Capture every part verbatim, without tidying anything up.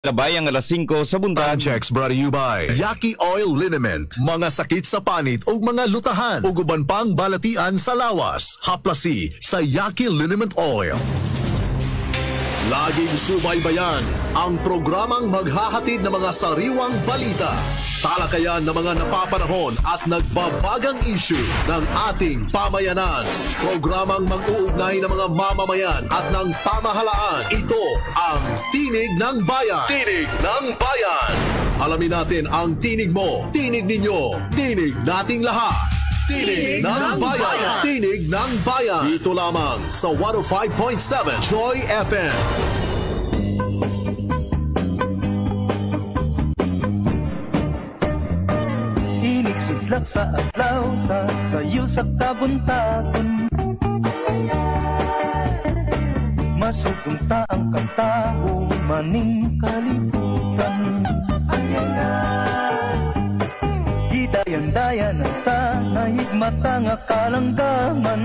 Kabayang alas singko sa buntag. Checks brought to you by Yaki Oil Liniment. Mga sakit sa panit o mga lutahan. Uguban pang balatian sa lawas. Haplasi sa Yaki Liniment Oil. Laging subaybayan ang programang maghahatid ng mga sariwang balita, talakayan ng mga napapanahon at nagbabagang issue ng ating pamayanan. Programang mag-uugnay ng mga mamamayan at ng pamahalaan. Ito ang Tinig ng Bayan. Tinig ng Bayan. Alamin natin ang tinig mo, tinig ninyo, tinig nating lahat. Tinig, Tinig ng, ng bayan. bayan. Tinig ng Bayan. Dito lamang sa one oh five point seven Joy F M. Tinig sidlak sa adlaw sa sayo sa kabuntagon. Masupunta ang kantao maning kalibutan. Dayan-dayan sa nahigmata nga kalanggaman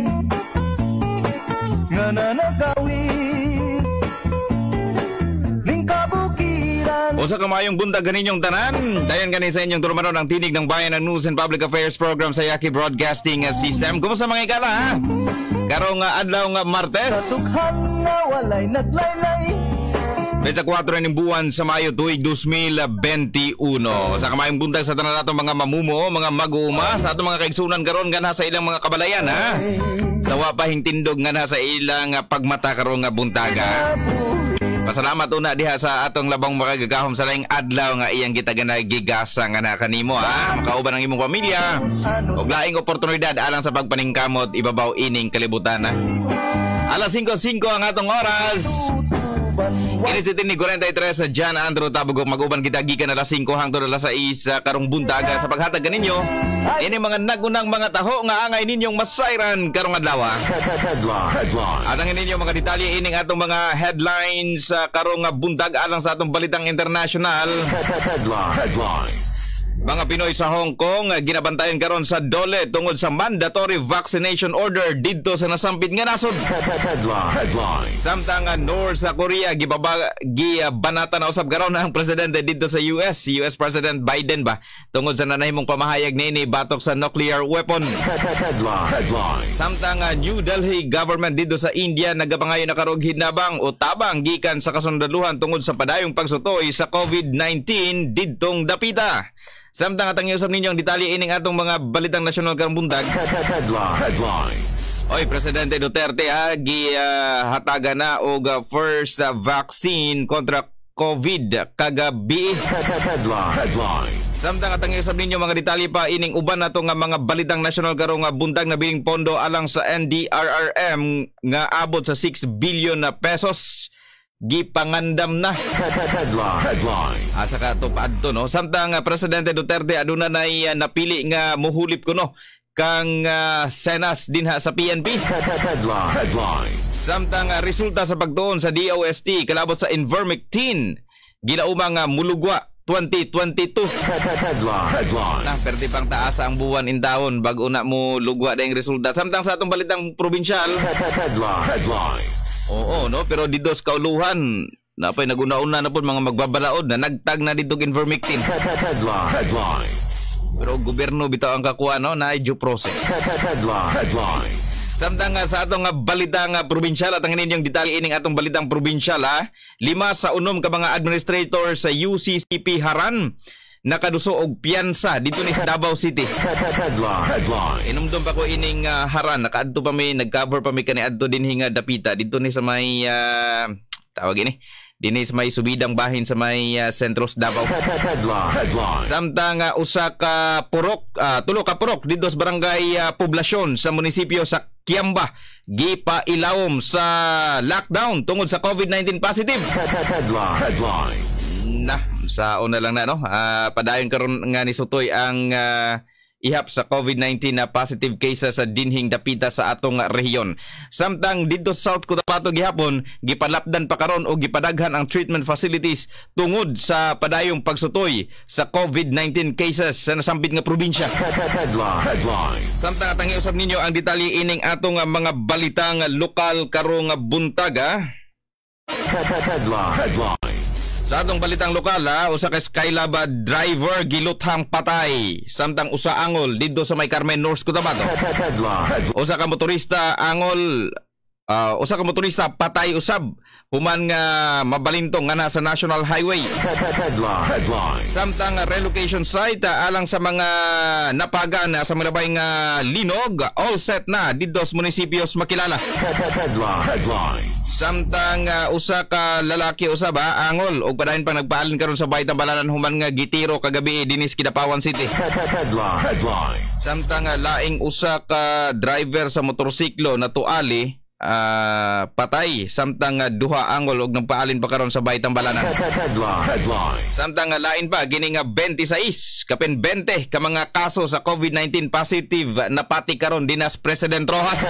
nga nanagawin ning kabukiran. O sa kamayong buntag kaninyong tanan, dayan gani sa inyong turmanon ang Tinig ng Bayan ng News and Public Affairs Program sa Yaki Broadcasting System. Kumusta mga ikala ha? Karong uh, adlaw nga Martes. Katughan nga walay naglaylay. Betsa kwatro ng buwan sa Mayo tuig two thousand twenty-one. Sa kamayong buntag sa tanan nato mga mamumuo, mga mag-uuma, sa ato mga kaigsunan karon nga nasa ilang mga kabalayan ha. Sa wapahing tindog nga nasa ilang pagmata karon nga buntaga. Pasalamat una diha sa atong labang makagagahom sa laing adlaw nga iyang kita ganagigasa nga na kanimo ha. Makauban ang imong pamilya og laing oportunidad alang sa pagpaningkamot ibabaw ining kalibutan ha. Alas singko singko ang atong oras. Inisitin ni forty-three sa John Andrew Tabugok. Mag-uban kita gikan alas singko hangtod alas sais sa karong buntaga sa paghatag kaninyo ini mga nagunang mga taho nga angay ninyong masayran karong adlaw. At ang ninyo mga detalye ining atong mga headlines sa karong buntag alang sa atong balitang international. Mga Pinoy sa Hong Kong ginabantayan karon sa dole tungod sa mandatory vaccination order didto sa nasampit nga nasod. Samtang North sa Korea gibaba gibanata na usab karon ang presidente didto sa U S, U S President Biden ba tungod sa nanahimong pamahayag niini batok sa nuclear weapon. Samtang New Delhi government didto sa India nagapangayo na karong hinabang o tabang gikan sa kasundaluhan tungod sa padayong pagsutoy sa COVID nineteen didtong dapita. Samtang atang iusap ninyo ang detalye ining atong mga balitang nasyonal karong bundag. Oy, Presidente Duterte ha, gihataga uh, na og uh, first uh, vaccine kontra COVID kagabi. Samtang atang iusap ninyo mga detalye pa ining uban nato nga mga balitang nasyonal karong uh, bundag na biling pondo alang sa N D R R M nga abot sa six billion na pesos. Gipangandam na asa ka tupad to no. Samtang uh, Presidente Duterte aduna nay uh, napili nga muhulip kuno kang uh, Senas dinha sa P N P. Samtang uh, resulta sa pagtuon sa D O S T kalabot sa Ivermectin gilaumang uh, mulugwa twenty twenty-two. Na perdi pang taas ang buwan in taon bago na mo lugwa dayong resulta. Samtang sa atong balitang probinsyal. Oo, no? Pero dito sa kauluhan, napay naguna-una na po mga magbabalaod na nagtag na dito Ivermectin. Pero gobyerno bitaw ang kakuha, no? Na due process. Samtang nga sa atong balitang probinsyal at ang inyong detalye ining atong balitang probinsyal, ha? Lima sa unom ka mga administrator sa U C C P Haran nakaduso og piyansa dito ni sa Davao City. Inumdum pa ko ining uh, Haran, nakaadto pa may nag-cover pa may kaniadto din hinga dapita dito ni sa may uh, tawag ini dinhi sa may subidang bahin sa may uh, Sentros Davao. Samtang uh, usa ka purok uh, tulo ka purok dito sa barangay uh, poblasyon sa munisipyo sa Kiamba gipailawom sa lockdown tungod sa COVID nineteen positive. Nah, sa una lang na no, uh, padayon karon nga ni Sutoy ang uh, ihap sa COVID nineteen na positive cases sa dinhing dapita sa atong rehiyon. Samtang dito sa South Cotabato gihapon gipalapdan pa karon o gipadaghan ang treatment facilities tungod sa padayong pagsutoy sa COVID nineteen cases sa nasambit nga probinsya. Samtang atang iusab ninyo ang detalye ining atong mga balitang lokal karong buntaga. Sa atong balitang lokal, ha, usa ka Skylab driver giluthang patay samtang usa angol didto sa may Carmen North Cotabato. Usa ka motorista angol uh, usa ka motorista patay usab human nga mabalintong nga nasa National Highway. Samtang relocation site uh, alang sa mga napagan uh, sa malabay nga linog, all set na didto sa munisipios makilala. Samtang uh, usa ka lalaki usab ha, angol og padayon pang nagpaalin karon sa Baytang Balanan human nga gitiro kagabi dinis Kidapawan City. Samtang uh, laing usa ka driver sa motorsiklo na tuali uh, patay samtang uh, duha angol og nagpaalin pa karon sa Baytang Balanan. Samtang uh, lain pa gini nga twenty-six kapin twenty ka mga kaso sa COVID nineteen positive napati karon dinas President Rojas.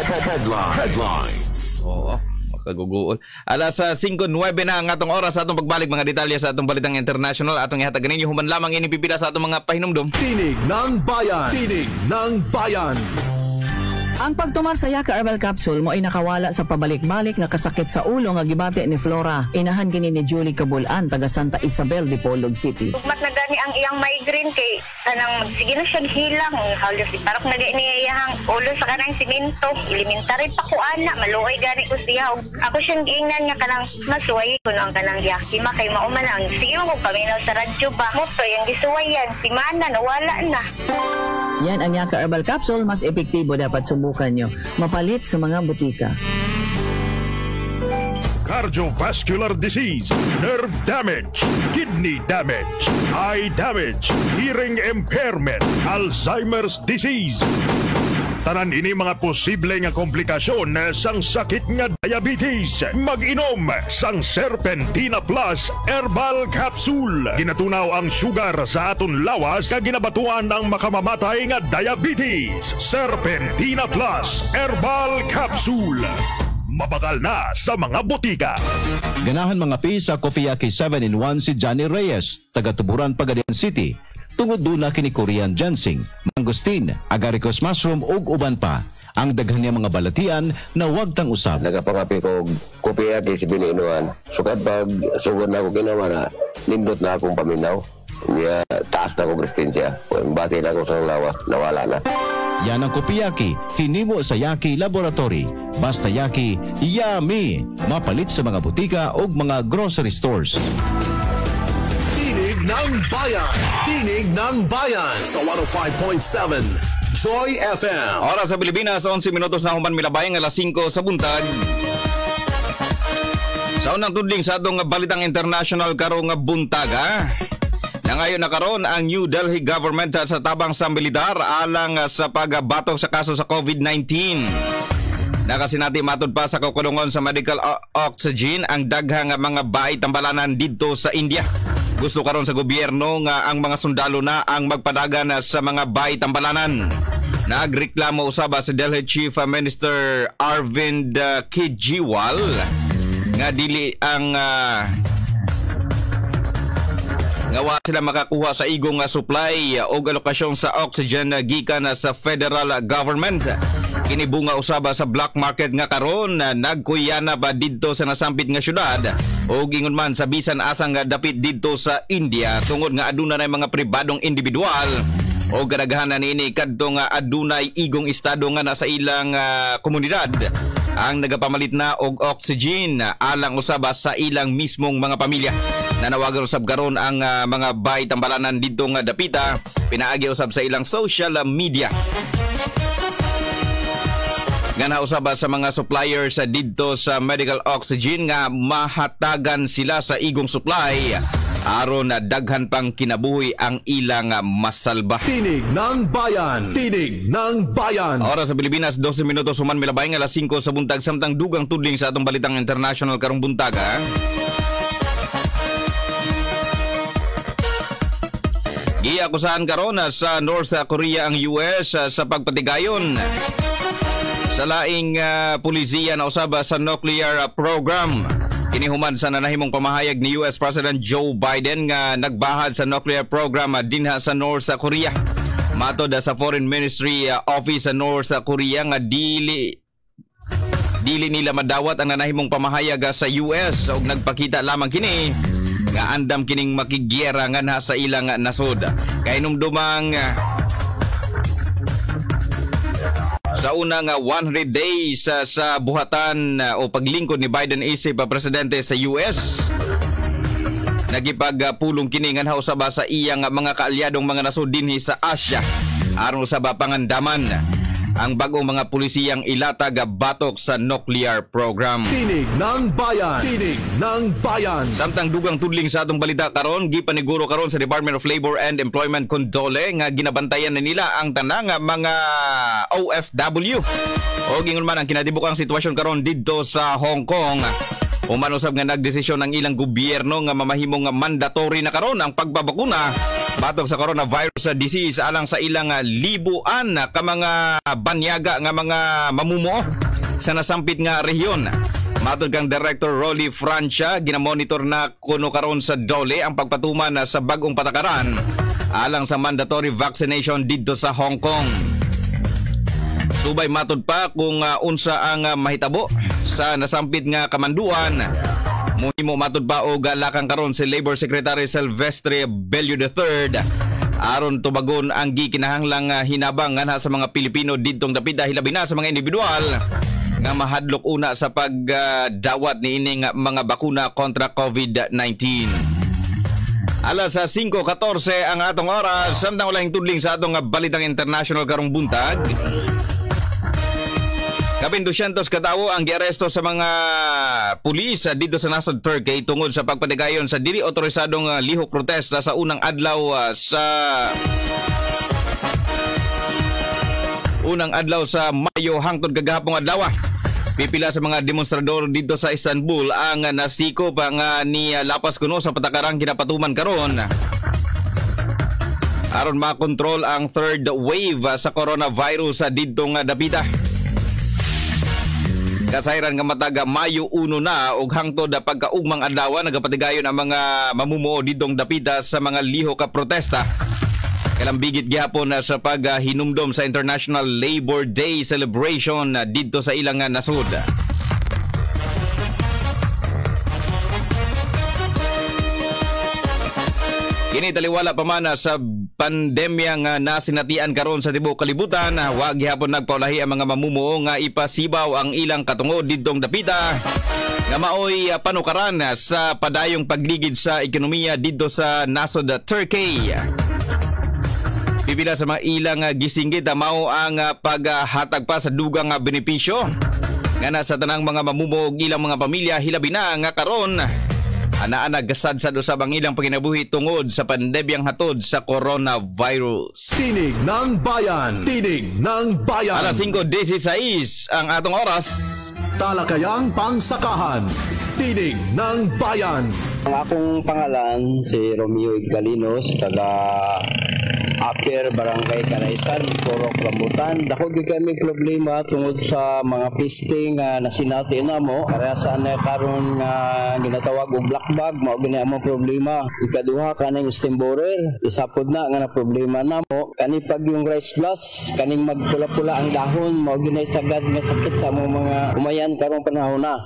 Oo. Kaguguol. Alas uh, five nine na ang atong oras sa atong pagbalik mga detalye sa atong balitang international atong ihatag ninyo human lamang ini pipila sa atong mga pahinumdom. Tinig ng Bayan. Tinig ng Bayan. Ang pagtumar sa Yaka Herbal Capsule mo ay nakawala sa pabalik-balik nga kasakit sa ulo nga gibati ni Flora. Inahan gini ni Julie Cabulan, taga Santa Isabel, Dipolog City. Ugmat na gani ang iyang migraine kay kanang sige na siya hilang. Halos parang na ni iyang ulo sa kanang simento. Elementary pa ko ana, maluoy gani ko siya. Ako siyang giingnan nga kanang masuway ko ang kanang yakima kay mauman ang sige mo paminaw sa radyo ba. Mo to yung gisuwayan, si mana nawala na. Yan ang Yaka Herbal Capsule, mas epektibo dapat subukan nyo. Mapalit sa mga butika. Cardiovascular disease, nerve damage, kidney damage, eye damage, hearing impairment, Alzheimer's disease. Tanan ini mga posible nga komplikasyon sang sakit nga diabetes. Mag-inom sang Serpentina Plus Herbal Capsule. Ginatunaw ang sugar sa aton lawas kag ginabatuan ang makamamatay nga diabetes. Serpentina Plus Herbal Capsule. Mabakal na sa mga botika. Ganahan mga pi sa Coffeeaki seven in one si Johnny Reyes, taga Tuburan, Pagadian City. Tungod doon na kini Korean ginseng, mangosteen, agaricus mushroom ug uban pa. Ang daghan niya mga balatian na wag tang usab. Nagapangapi ko Coffeeaki si biniinuan. Sukad pag sugod na ako ginawa na nindot na akong paminaw. Niya taas na ako Kristensya. Bati na ako sa lawas, nawala na. Yan ang Coffeeaki, hinimo sa Yaki Laboratory. Basta Yaki, yummy! Mapalit sa mga butika o mga grocery stores. Tinig ng Bayan. Tinig ng Bayan sa one oh five point seven Joy F M. Oras sa Pilipinas, eleven minutos na human milabayang alas five sa buntag. Sa unang tudling sa atong balitang international karong buntag, ha? Na ngayon nakaroon ang New Delhi government sa tabang sa militar alang sa pagbatok sa kaso sa COVID nineteen. Nakasinati matod pa sa kakulungon sa medical oxygen ang daghang mga bahay tambalanan dito sa India. Gusto karon sa gobyerno nga ang mga sundalo na ang magpadagan sa mga bahay tambalanan. Nagreklamo usaba sa Delhi Chief Minister Arvind Kejriwal nga dili ang uh, nga wa sila makakuha sa igong supply o alokasyon sa oxygen gikan sa federal government. Kinibunga usaba sa black market nga karon nagkuyana ba didto sa nasampit nga syudad o gingon man sa bisan asang dapit didto sa India tungod nga aduna nay mga pribadong individual o gadaghan na niini kadto nga adunay igong estado nga nasa ilang uh, komunidad ang nagapamalit na og oxygen alang usaba sa ilang mismong mga pamilya. Nanawagan usab karon ang uh, mga bahay tambalanan didto nga dapita pinaagi usab sa ilang social media. Nga nausaba sa mga suppliers didto sa medical oxygen nga mahatagan sila sa igong supply aron na daghan pang kinabuhi ang ilang masalba. Tinig ng Bayan. Tinig ng Bayan. Oras sa Pilipinas, twelve minutos human milabayang alas five sa buntag samtang dugang tudling sa atong balitang international karong buntaga. Giakusahan karon sa North Korea ang U S sa pagpatigayon sa laing uh, pulisiya na usaba sa nuclear uh, program. Kinihuman sa nanahimong pamahayag ni U S President Joe Biden nga nagbahad sa nuclear program uh, dinha sa North Korea. Matod uh, sa Foreign Ministry uh, Office sa North Korea nga dili dili nila madawat ang nanahimong pamahayag uh, sa U S ug nagpakita lamang kini nga andam kining makigyera nga na sa ilang nasod. Kay numdumang sa unang one hundred days uh, sa buhatan uh, o paglingkod ni Biden isip uh, presidente sa U S, nagipagpulong kini nga usab sa iyang uh, mga kaalyadong mga nasod dinhi sa Asia aron sa pangandaman ang bagong mga pulisiyang ilatag batok sa nuclear program. Tinig ng Bayan! Tinig ng Bayan! Samtang dugang tudling sa atong balita karon, gipaniguro karon sa Department of Labor and Employment Condole nga ginabantayan na nila ang tanang mga O F W. O gingon man ang kinadibukang sitwasyon karon didto sa Hong Kong. Umanusab nga nagdesisyon ang ilang gobyerno nga mamahimong mandatory na karon ang pagbabakuna batok sa coronavirus disease alang sa ilang libuan ka mga banyaga nga mga mamumuo sa nasampit nga rehiyon. Matod kang Director Rolly Francia, ginamonitor na kuno karon sa Dole ang pagpatuman sa bagong patakaran alang sa mandatory vaccination didto sa Hong Kong. Subay matod pa kung uh, unsa ang uh, mahitabo sa nasampit nga kamanduan. Muhimo matod pa og lakang karon si Labor Secretary Silvestre Bello the third aron tubagon ang gikinahanglang uh, hinabang nga sa mga Pilipino didtong dapita hilabi na sa mga individual nga mahadlok una sa pagdawat uh, ni ining mga bakuna kontra COVID nineteen. Alas sa five fourteen ang atong oras, samtang walahing tudling sa atong balitang international karong buntag. Kapin two hundred katawo ang giaresto sa mga pulis dito sa nasod Turkey tungod sa pagpatigayon sa dili otorisadong uh, lihok protesta sa unang adlaw uh, sa unang adlaw sa Mayo hangtod kagahapong adlaw. Pipila sa mga demonstrador dito sa Istanbul ang uh, nasikop nga uh, ni uh, lapas kuno sa patakarang ginapatuman karon aron makontrol ang third wave uh, sa coronavirus uh, dito nga dapita. Kasayran nga mataga Mayo one na ug hangtod pagkaugmang adlaw nagapatigayon ang mga mamumuo didtong dapita sa mga liho ka protesta. Kalambigit gihapon sa paghinumdom sa International Labor Day celebration didto sa ilang nasud. Kini taliwala pa man sa pandemya nga nasinatian karon sa tibuok kalibutan, wa gihapon nagpaulahi ang mga mamumuo nga ipasibaw ang ilang katungod didtong dapita nga maoy panukaran sa padayong pagligid sa ekonomiya didto sa nasod Turkey. Pipila sa mga ilang gisinggit mao ang paghatag pa sa dugang benepisyo nga nasa tanang mga mamumuo ilang mga pamilya hilabi na nga karon ana-ana gasad sa usab ang ilang paginabuhi tungod sa pandemyang hatod sa coronavirus. Tinig ng Bayan! Tinig ng Bayan! Alas five sixteen ang atong oras. Talakayang Pangsakahan. Tinig ng Bayan! Ang akong pangalan si Romeo Igalinos, taga Aper, Barangay Kanaysan, Porok, Rambutan. Dako gyud kami problema tungod sa mga piste nga nasinati namo. Kaya saan na karon nga ginatawag og black bag, mao gini among problema. Ikaduha kaning steam borer, isa pod na nga na problema namo. Kani pag yung rice glass, kaning magpula-pula ang dahon, mao gini sagad nga sakit sa among mga umayan karong panahon na.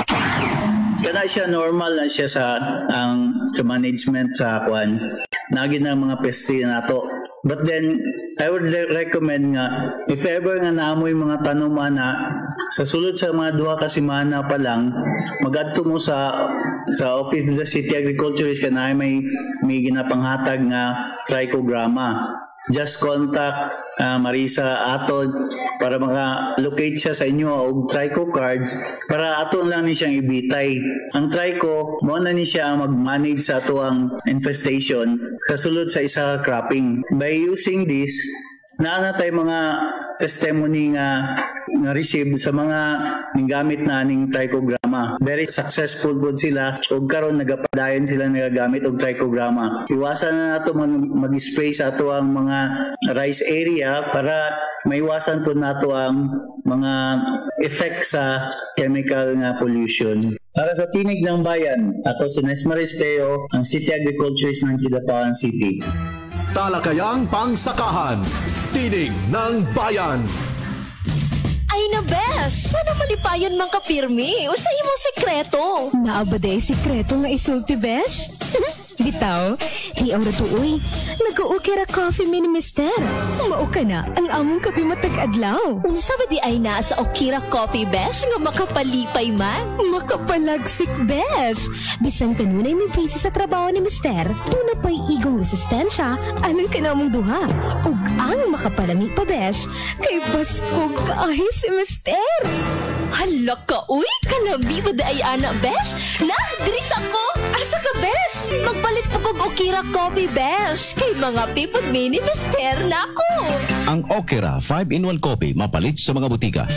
Kana siya normal na siya sa ang sa management sa kwan. Nagi na mga peste nato. But then I would recommend nga if ever nga naamoy mga tanuman na sa sulod sa mga duha ka semana pa lang magadto mo sa sa office of the city agriculturist kana may may ginapanghatag nga trichogramma. Just contact uh, Marisa aton para maka-locate siya sa inyo og tricho cards para aton lang ni siyang ibitay. Ang tricho mo na ni siya mag-manage sa ato ang infestation kasulod sa isa cropping. By using this, naana tay mga testimony nga nga receive sa mga gamit na aning trichogramma. Very successful po sila ug karon nagapadayon sila nagagamit og trichogramma. Iwasan na nato mag-spray sa ato ang mga rice area para maiwasan po nato ang mga effect sa chemical nga pollution. Para sa Tinig ng Bayan, ato si Nesmaris Peo, ang City Agriculturist ng Kidapawan City. Talakayang Pangsakahan. Tinig ng Bayan. Ay na besh! Paano malipayon mang kapirmi? Usay mong sekreto. Naabade sekreto nga isulti besh? bitaw. Di aura to, uy. Nag-uukira coffee mini mister. Mao ka na, ang among kape matag-adlaw. Unsa ba di ay naa sa Okira Coffee Besh nga makapalipay man? Makapalagsik besh. Bisan kanunay may busy sa trabaho ni mister, tuna pa'y igong resistensya, alang ka namong duha. Ug ang makapalami pa besh, kay baskog kaahi si mister. Hala ka, uy! Kalambi ba da ay anak, besh? Na, dris ako! Asa ka, besh? Magpalit po kog Okira Coffee, besh. Kay mga pipod mini mister na ako. Ang Okira five in one Coffee mapalit sa mga butika.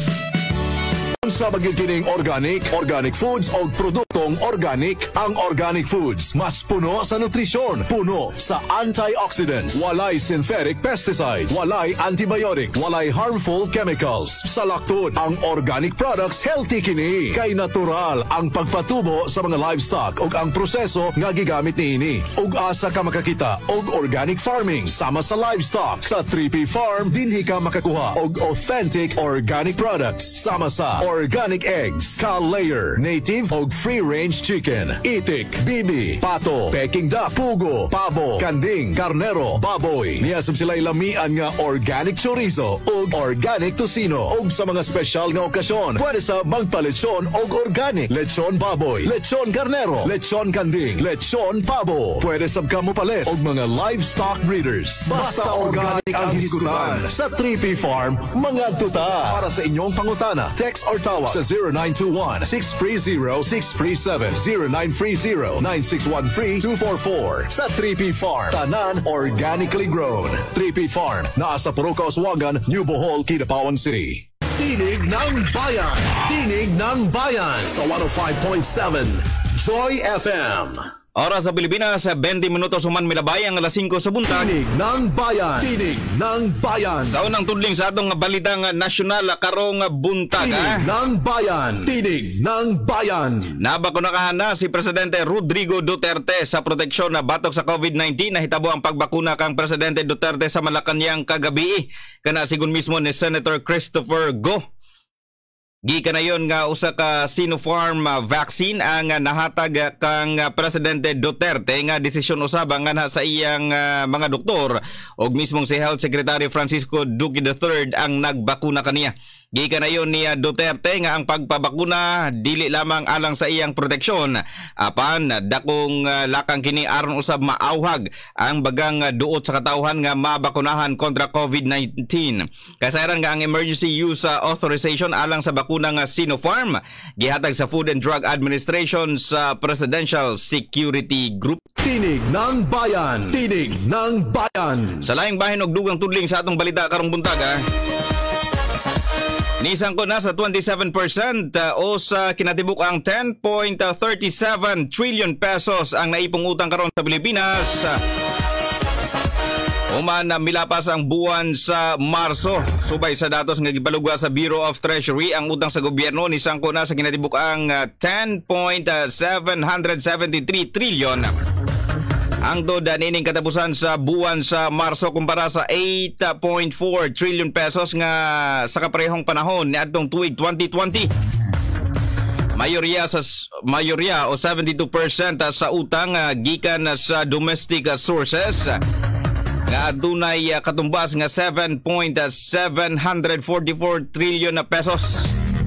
Sa magikining organic, organic foods o produktong organic, ang organic foods mas puno sa nutrisyon, puno sa antioxidants, walay synthetic pesticides, walay antibiotics, walay harmful chemicals. Sa laktod, ang organic products healthy kini, kay natural ang pagpatubo sa mga livestock ug ang proseso nga gigamit niini. Ug asa ka makakita og organic farming sama sa livestock sa three P Farm, dinhi ka makakuha og authentic organic products sama sa organic eggs, Cal-Layer, native og free-range chicken, itik, bibi, pato, peking duck, pugo, pabo, kanding, karnero, baboy. Niyasab sila'y lamian nga organic chorizo og organic tocino. Og sa mga special nga okasyon, pwede sa magpa-lechon og organic, lechon baboy, lechon karnero, lechon kanding, lechon pabo. Pwede sab ka mo palit og mga livestock breeders. Basta organic ang hisgutan sa three P Farm, mga tuta. Para sa inyong pangutana, text or tawag sa zero nine two one, six three zero, six three seven, zero nine three zero, nine six one three, two four four. Sa three P Farm, tanan organically grown. three P Farm, naa sa Puruca, Oswagan, New Bohol, Kidapawan City. Tinig ng Bayan. Tinig ng Bayan sa one oh five point seven Joy F M. Oras sa Pilipinas, twenty minutos human milabay ang alas singko sa buntag. Tinig ng Bayan. Tinig ng Bayan. Sa unang tudling sa atong balitang nasyonal karong buntag. Tinig ng Bayan. Tinig ng Bayan. Nabakunahan na si Presidente Rodrigo Duterte sa proteksyon na batok sa COVID nineteen. Nahitabo ang pagbakuna kang Presidente Duterte sa Malacanang kagabi. Kana sigun mismo ni Senator Christopher Go. Gikan na yun nga usa ka Sinopharm uh, vaccine ang uh, nahatag uh, kang uh, Presidente Duterte nga desisyon usaba nga sa iyang uh, mga doktor og mismong si Health Secretary Francisco Duque the third ang nagbakuna kaniya. Gikan na yun ni uh, Duterte nga ang pagpabakuna dili lamang alang sa iyang proteksyon apan dakong uh, lakang kini aron usab maawhag ang bagang uh, duot sa katawhan nga mabakunahan kontra COVID nineteen. Kasayran nga ang emergency use uh, authorization alang sa bakuna nga Sinopharm gihatag sa Food and Drug Administration sa Presidential Security Group. Tinig ng Bayan. Tinig ng Bayan. Sa laing bahin og dugang tudling sa atong balita karong buntag ha. Nisang ko na sa twenty-seven percent uh, o sa kinatibuk ang ten point three seven trillion pesos ang naipong utang karon sa Pilipinas. Human na milapas ang buwan sa Marso. Subay sa datos nga gibalugwa sa Bureau of Treasury, ang utang sa gobyerno ni sangko na sa kinatibuk ang uh, ten point seven seven three trillion. Ang toda nining katapusan sa buwan sa Marso kumpara sa eight point four trillion pesos nga sa kaparehong panahon ni adtong tuig twenty twenty. Mayorya sa mayorya o seventy-two percent sa utang uh, gikan sa domestic uh, sources. Nga adunay uh, katumbas nga seven point seven four four trillion na pesos.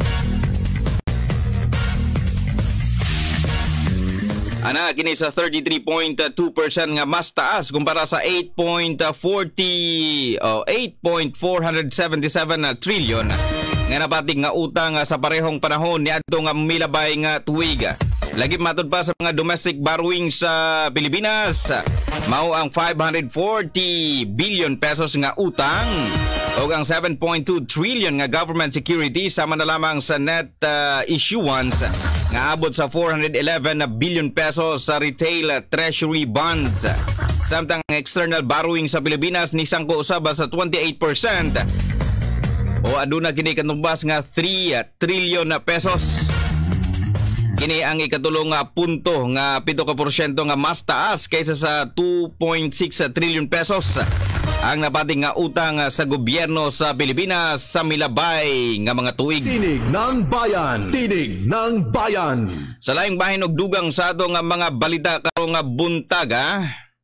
Ana kini sa thirty-three point two percent nga mas taas kumpara sa eight point four oh, eight point four seven seven trillion nga napatig nga utang sa parehong panahon ni adto nga milabay nga tuig. Lagi matud pa sa mga domestic borrowing sa Pilipinas, mao ang five hundred forty billion pesos nga utang o ang seven point two trillion nga government securities sama na lamang sa net uh, issuance nga abot sa four hundred eleven billion pesos sa retail treasury bonds. Samtang external borrowing sa Pilipinas ni sangko usaba sa twenty-eight percent o aduna kini katumbas nga three trillion na pesos. Kini ang ikatulong nga punto nga pito ka porsyento nga mas taas kaysa sa two point six trillion pesos ang napating nga utang sa gobyerno sa Pilipinas sa milabay nga mga tuig. Tinig ng bayan, tinig ng bayan. Sa laing bahin og dugang sa ato nga mga balita karong nga buntag, ha?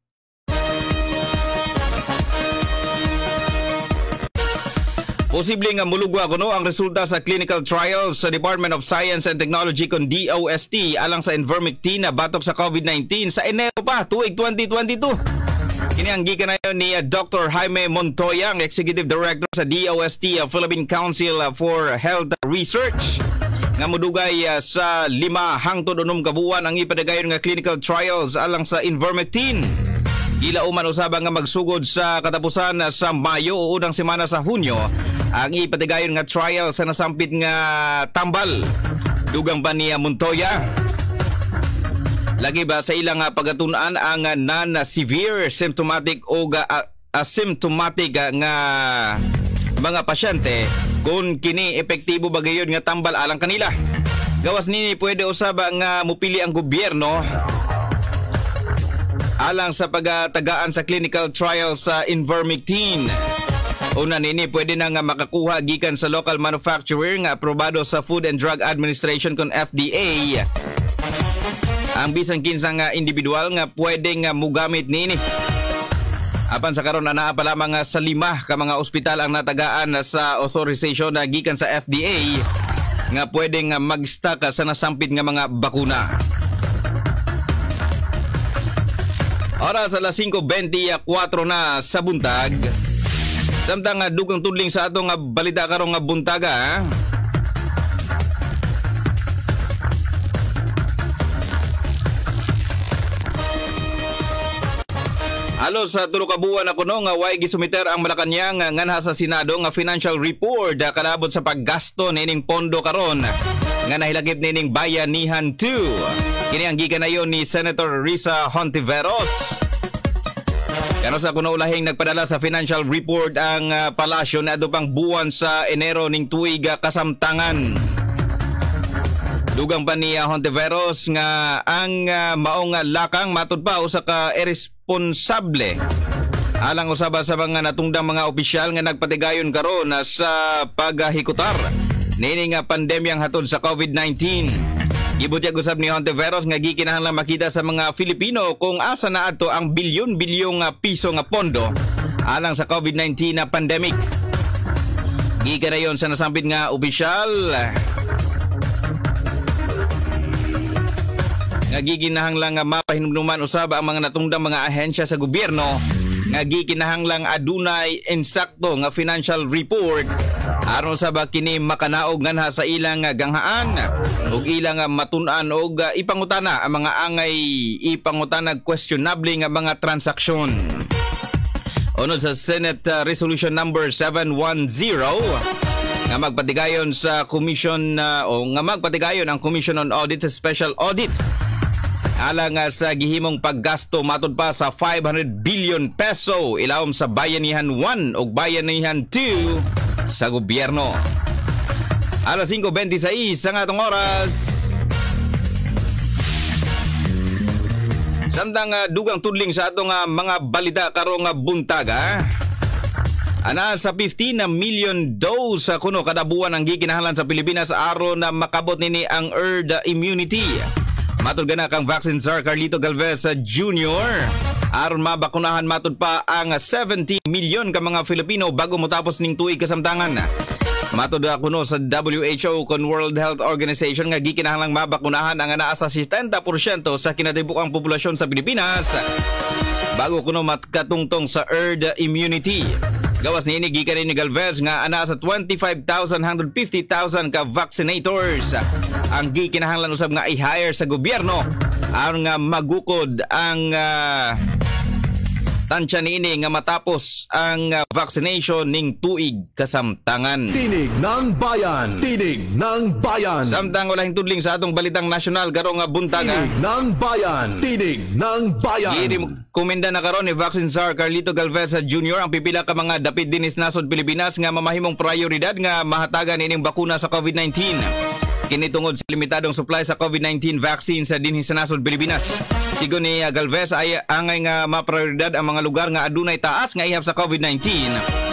Posible nga mulugwa kuno ang resulta sa clinical trials sa Department of Science and Technology kon D O S T alang sa Ivermectin na batok sa COVID nineteen sa Enero pa tuig twenty twenty-two. Kini ang gikan na ni Doctor Jaime Montoya, ang Executive Director sa D O S T, Philippine Council for Health Research, nga mudugay sa lima hangtod unom ka buwan ang ipadagayon nga clinical trials alang sa Ivermectin. Gila uman usaba nga magsugod sa katapusan sa Mayo o unang semana sa Hunyo ang ipatigayon nga trial sa nasampit nga tambal. Dugang pa ni Montoya, lagi ba sa ilang pagatunan ang non-severe symptomatic o asymptomatic nga mga pasyente kung kini epektibo ba gayon nga tambal alang kanila. Gawas nini pwede usaba nga mupili ang gobyerno alang sa pagatagaan sa clinical trial sa Ivermectin. Una nini pwede na nga makakuha gikan sa local manufacturer nga aprobado sa Food and Drug Administration kon F D A. Ang bisang kinsa nga individual nga pwede nga mugamit nini. Apan sa karon ana pa lamang sa lima ka mga ospital ang natagaan sa authorization na gikan sa F D A nga pwede nga mag-stock sa nasampit nga mga bakuna. Oras alas singko bentikuatro na sa buntag. Samtang nga dugang tudling sa atong nga balita karong nga buntaga, ha? Halos sa tulo ka buwan na kuno nga way gisumiter ang Malacañang nganha sa Senado nga financial report kalabot sa paggasto nining pondo karon nga nahilagip nining Bayanihan two. Kini ang giganayon ni Senator Risa Hontiveros. Kano sa kuno ulahing nagpadala sa financial report ang uh, palasyo na adto pang buwan sa Enero ning tuig kasamtangan. Dugang pa ni uh, Hontiveros nga ang uh, maong lakang matud pa usa ka irresponsable alang usaba sa mga natungdang mga opisyal nga nagpatigayon karon uh, sa paghikutar nining uh, pandemyang hatod sa COVID nineteen. Gibutyag usab ni Hontiveros nga gikinahanglan makita sa mga Filipino kung asa na adto ang bilyon-bilyong piso nga pondo alang sa COVID nineteen na pandemic. Gikanayon sa nasampit nga opisyal nga gikinahanglan nga mapahinumduman usab ang mga natungdang mga ahensya sa gobyerno nga gikinahanglang adunay insakto nga financial report aron sa kini makanaog nganha sa ilang ganghaan ug ilang matun-an og ipangutana ang mga angay ipangutanag questionable nga mga transaksyon. Unod sa Senate uh, Resolution number seven one zero nga magpatigayon sa Commission uh, o nga magpatigayon ang Commission on Audit sa Special Audit alang uh, sa gihimong paggasto matud pa sa five hundred billion peso ilawom sa Bayanihan one ug Bayanihan two sa gobyerno. Alas singko bentisais ang atong oras. Samtang uh, dugang tudling sa atong uh, mga balita karong uh, buntaga. Ana sa fifteen na million dose sa kuno kada buwan ang gikinahanglan sa Pilipinas aron na makabot nini ang herd immunity. Matud gana kang Vaccine Czar Carlito Galvez Junior aron mabakunahan matud pa ang seventy million ka mga Filipino bago matapos ning tuig kasamtangan. Matud kuno sa W H O kon World Health Organization nga gikinahanglang mabakunahan ang anaa sa seventy percent sa kinatibukang populasyon sa Pilipinas bago kuno makatungtong sa herd immunity. Gawas niini gikan ni Galvez nga ana sa twenty-five thousand one hundred fifty thousand ka vaccinators ang gikinahanglan usab nga i-hire sa gobyerno aron nga magukod ang uh, tansya niini nga matapos ang uh, vaccination ning tuig kasamtangan. Tinig ng bayan, tinig ng bayan. Samtang walahing tudling sa atong balitang nasyonal karong nga buntaga. Tinig ng bayan, tinig ng bayan. Giri kumenda na karon ni Vaccine Czar Carlito Galvez Junior ang pipila ka mga dapit dinis nasod Pilipinas nga mamahimong prioridad nga mahatagan ining bakuna sa COVID nineteen. Kini tungod sa limitadong supply sa COVID nineteen vaccine sa dinhi sa nasod Pilipinas. Sigo ni uh, Galvez ay angay nga maprioridad ang mga lugar nga adunay taas nga ihap sa COVID nineteen.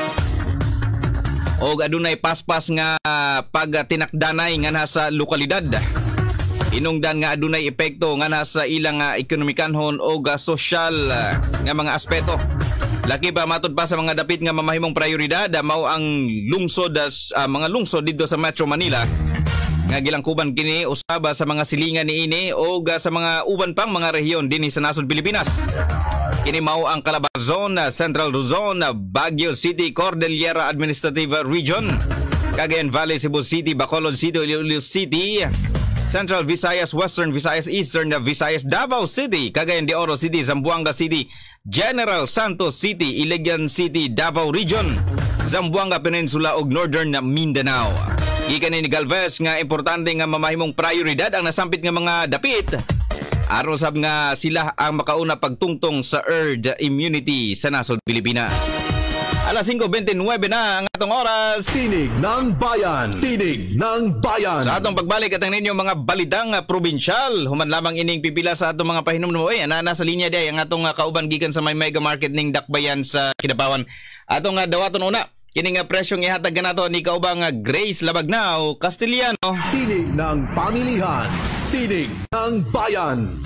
O adunay paspas nga pagtinakdanay nga nasa lokalidad. Inungdan nga adunay epekto nga nasa ilang uh, ekonomikanhon o uh, sosyal uh, nga mga aspeto. Laki pa matod pa sa mga dapit nga mamahimong prioridad uh, mao ang lungsod uh, mga lungsod dito sa Metro Manila. Nga gilangkuban kini usaba sa mga silingan niini o uh, sa mga uban pang mga rehiyon dinhi sa nasod Pilipinas. Kini mao ang Calabarzon, Central Luzon, Baguio City, Cordillera Administrative Region, Cagayan Valley, Cebu City, Bacolod City, Iloilo City, Central Visayas, Western Visayas, Eastern Visayas, Davao City, Cagayan de Oro City, Zamboanga City, General Santos City, Iligan City, Davao Region, Zamboanga Peninsula ug Northern Mindanao. Gikan ni Galvez nga importante nga mamahimong prioridad ang nasampit nga mga dapit. Aron sab nga sila ang makauna pagtungtong sa herd immunity sa nasod Pilipinas. Alas singko twenty-nine na ang atong oras. Tinig ng Bayan. Tinig ng Bayan. Sa atong pagbalik at ang ninyo mga balidang probinsyal. Human lamang ining pipila sa atong mga pahinumdum. Oy, ana nasa linya day ang atong kauban gikan sa may mega market ning Dakbayan sa Kidapawan. Atong uh, dawaton una. Kini nga presyong ihatag nato ni kaubang Grace Labagnao, Castellano. Tinig ng pamilihan. Tinig ng Bayan.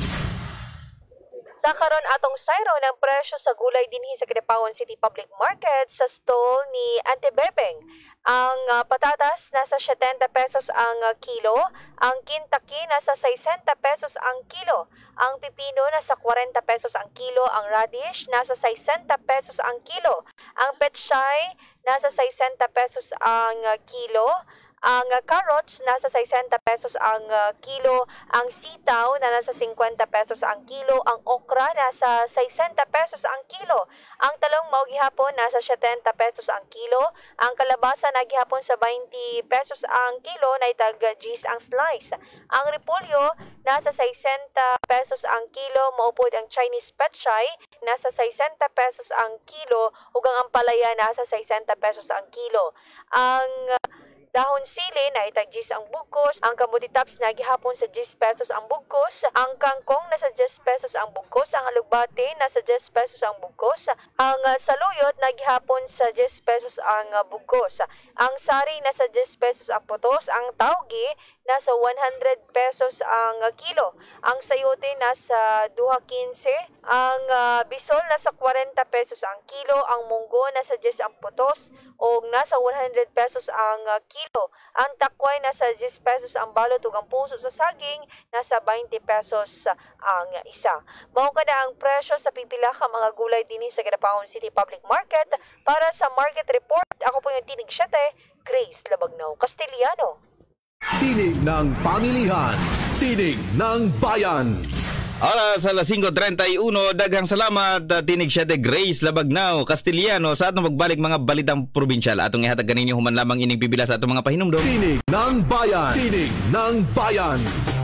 Sa karon atong sayro ng presyo sa gulay dinhi sa Kidapawan City Public Market sa stall ni Ante Bebeng. Ang uh, patatas nasa seventy pesos ang uh, kilo, ang kintaki nasa sixty pesos ang kilo, ang pipino nasa forty pesos ang kilo, ang radish nasa sixty pesos ang kilo, ang pechay nasa sixty pesos ang uh, kilo, ang uh, carrots nasa sixty pesos ang uh, kilo, ang sitaw na nasa fifty pesos ang kilo, ang okra nasa sixty pesos ang kilo, ang talong mao gihapon nasa seventy pesos ang kilo, ang kalabasa na gihapon sa twenty pesos ang kilo na itag gis ang slice, ang repolyo nasa sixty pesos ang kilo, maupod ang Chinese pechay nasa sixty pesos ang kilo, ug ang ampalaya nasa sixty pesos ang kilo, ang uh, dahon sili na itag gis ang bugkos, ang kamuti tops na gihapon sa ten pesos ang bugkos, ang kangkong nasa ten pesos ang bugkos, ang alugbati nasa ten pesos ang bugkos, ang uh, saluyot na gihapon sa ten pesos ang uh, bugkos, ang sari nasa ten pesos ang putos, ang tawgi nasa one hundred pesos ang uh, kilo, ang sayote nasa two fifteen, ang uh, bisol nasa forty pesos ang kilo, ang munggo nasa ten ang putos, o nasa one hundred pesos ang uh, kilo. Ang takway nasa ten pesos ang balot ug ang puso sa saging nasa twenty pesos ang isa. Mao kada ang presyo sa pipila ka mga gulay dinhi sa Kidapawan City Public Market. Para sa Market Report, ako po yung Tinig Siyete, Grace Labagnao, Castellano. Tinig ng pamilihan. Tinig ng bayan. Oras alas singko treinta y uno, daghang salamat uh, Tinig Siyete, Grace Labagnao, Castellano sa atong pagbalik mga balitang probinsyal. Atong ihatag kaninyo human lamang ining pipila sa atong mga pahinumdom. Tinig ng bayan. Tinig ng bayan.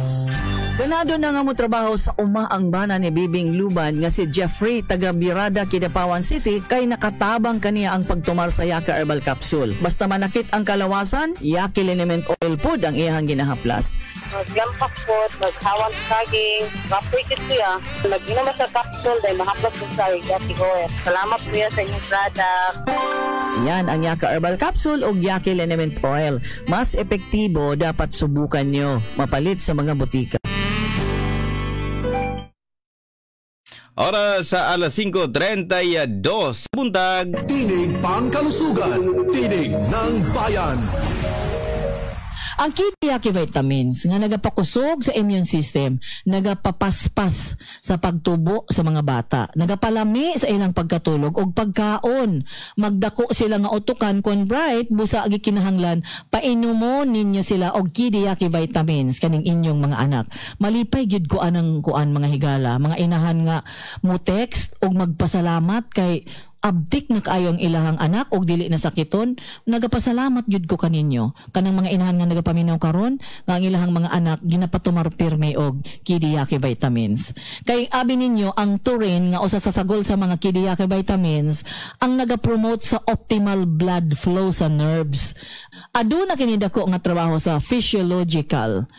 Ganado na nga mo trabaho sa umaang bana ni Bibing Luban nga si Jeffrey taga Birada, Kidapawan City kay nakatabang kaniya ang pagtumar sa Yaka Herbal Capsule. Basta manakit ang kalawasan, Yaki Liniment Oil Food ang iyang ginahaplas. Maglampak po, maghawang saging, mapwikit siya. Mag-inom sa capsule dahil mahaplas po sa Yaki Oil. Salamat po sa inyong product. Yan ang Yaka Herbal Capsule o Yaki Liniment Oil. Mas epektibo, dapat subukan nyo. Mapalit sa mga butika. Oras sa alas singko treinta y dos buntag. Tinig Pangkalusugan. Tinig ng bayan. Ang Kidiyaki vitamins nga nagapakusog sa immune system, nagapapaspas sa pagtubo sa mga bata, nagapalami sa ilang pagkatulog og pagkaon, magdako sila nga utukan kon bright busa agi kinahanglan, painumo ninyo sila og Kidiyaki vitamins kaning inyong mga anak. Malipay gyud ko anang kuan mga higala, mga inahan nga mo text og magpasalamat kay abdik na kaayo ang ilahang anak og dili na sakiton. Nagapasalamat gyud ko kaninyo kanang mga inahan nga nagapaminaw karon nga ang ilahang mga anak ginapatumar pirme og Kidiyaki vitamins. Kay abi ninyo ang Turin nga usa sa sagol sa mga Kidiyaki vitamins ang nagapromote sa optimal blood flow sa nerves. Aduna kini dako nga trabaho sa physiological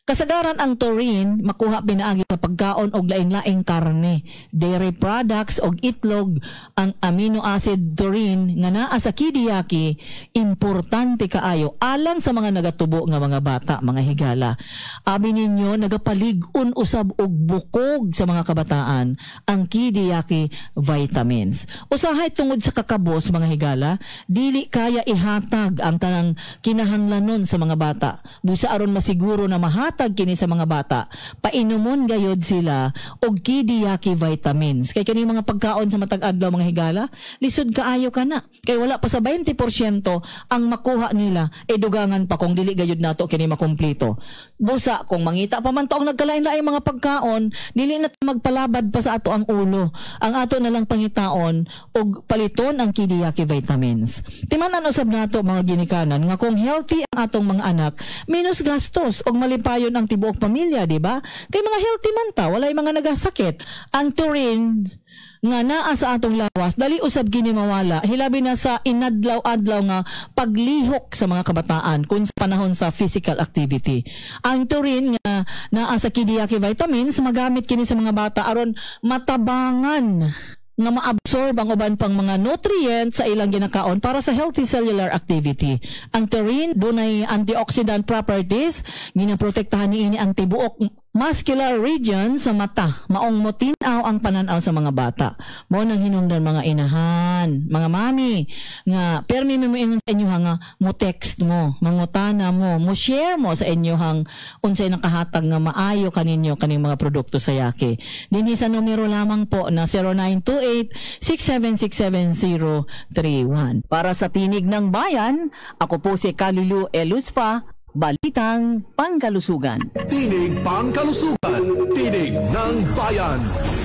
Kasagaran ang taurine makuha pinaagi sa pagkaon og lain-laing karne, dairy products og itlog. Ang amino acid taurine nga naa sa kidiyaki importante kaayo alang sa mga nagatubo nga mga bata, mga higala. Abi ninyo nagapalig-on usab og bukog sa mga kabataan ang kidiyaki vitamins. Usahay tungod sa kakabos, mga higala, dili kaya ihatag ang tanang kinahanglanon sa mga bata. Busa aron masiguro na mahatag tag kini sa mga bata, painumon gayod sila og kidiyaki vitamins. Kay kani mga pagkaon sa matag adlaw, mga higala, lisod kaayo ka na. Kay wala pa sa twenty percent ang makuha nila, e dugangan pa kung dili gayud nato kini makumpleto. Busa kung mangita pa man to ang nagkalain-lain mga pagkaon, dili na magpalabad pa sa ato ang ulo. Ang ato na lang pangitaon og paliton ang kidiyaki vitamins. Timanan usab nato, mga ginikanan, nga kung healthy ang atong mga anak, minus gastos og malipayon ang tibuok pamilya, di ba? Kay mga healthy man ta, walay mga nagasakit. Ang taurine nga naa sa atong lawas, dali usab gini mawala, hilabi na sa inadlaw-adlaw nga paglihok sa mga kabataan kung sa panahon sa physical activity. Ang taurine nga naa sa kidiyaki vitamins magamit kini sa mga bata aron matabangan nga ma-absorb ang uban pang mga nutrients sa ilang ginakaon para sa healthy cellular activity. Ang taurine dunay antioxidant properties, ginaprotektahan niini ang tibuok muscular region sa mata, maong motinaw ang pananaw sa mga bata. Mo nang hinungdan mga inahan, mga mami, nga permi mo ingon sa inyo nga mo text mo, mangutana mo, mo share mo sa inyo hang unsay nakahatag nga maayo kaninyo kaning mga produkto sa Yaki. Dinhi sa numero lamang po na zero nine two eight six seven six seven zero three one. Para sa Tinig ng Bayan, ako po si Kalulu Eluspa, Balitang Pangkalusugan. Tinig Pangkalusugan, Tinig ng Bayan.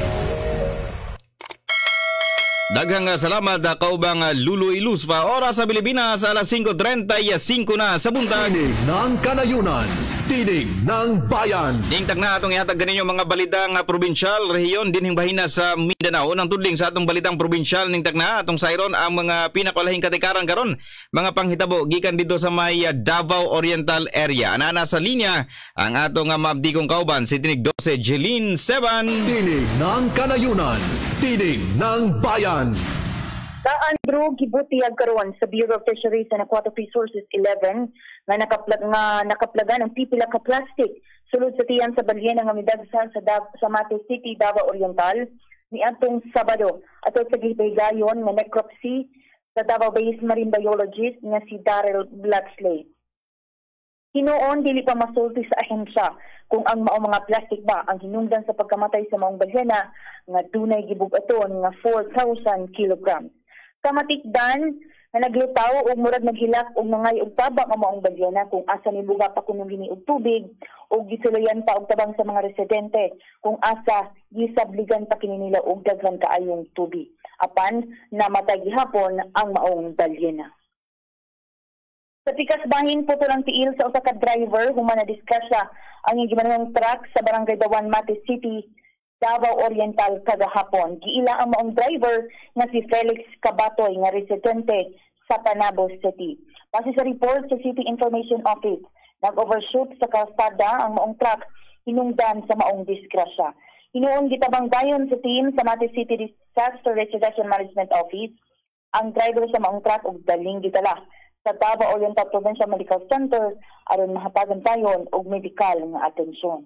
Daghang salamat na kaubang Lulu Iluspa. Oras sa Pilipinas, alas five thirty-five na sa buntag. Tinig ng Kanayunan, Tinig ng Bayan. Dingtag na atong ihatag ganinyo mga balitang probinsyal, rehiyon, dinhing bahina sa Mindanao. Unang tudling sa atong balitang probinsyal, ningtag na atong sayron ang mga pinakalahing katikaran karon. Mga panghitabo, gikan dito sa may Davao Oriental area. Anana sa linya, ang atong mabdikong kauban, si Tinig twelve, Jeline seven. Tinig ng Kanayunan, Tinig ng Bayan. Sa Andrew gibutiyag karon sa Bureau of Fisheries and Aquatic Resources eleven nga nakaplag nga nakaplagan ang pipila ka plastic sulod sa tiyan sa balyena nga midagsan sa Dav sa Mate City, Davao Oriental ni atong Sabado ato sa gihigayon nga necropsy sa Davao Based Marine Biologist nga si Darrell Blacksley. Hinoon dili pa masulti sa ahensya kung ang mao mga plastic ba ang hinungdan sa pagkamatay sa maong balyena nga dunay gibug-aton nga four thousand kilograms. Kamatikdan na naglitaw og murag naghilak og nangay og tabang ang maong balyena kung asa nibuga pa kuno gini og tubig og gisulayan pa og tabang sa mga residente kung asa gisabligan pa kini nila og daghan kaayong tubig. Apan namatay gihapon ang maong balyena. Sa pikas bahin po lang tiil sa usa ka driver human na diskusya ang gimanahong truck sa Barangay Dawan, Mate City, Davao Oriental kagahapon. Giila ang maong driver nga si Felix Cabatoy nga residente sa Panabo City. Base sa report sa City Information Office, nag-overshoot sa kalsada ang maong truck hinungdan sa maong disgrasya. Hinuon gitabang dayon sa team sa Mate City Disaster Restoration Management Office ang driver sa maong truck og daling gidala sa Davao Oriental Provincial Medical Center aron mahatagan tayon og medikal nga atensyon.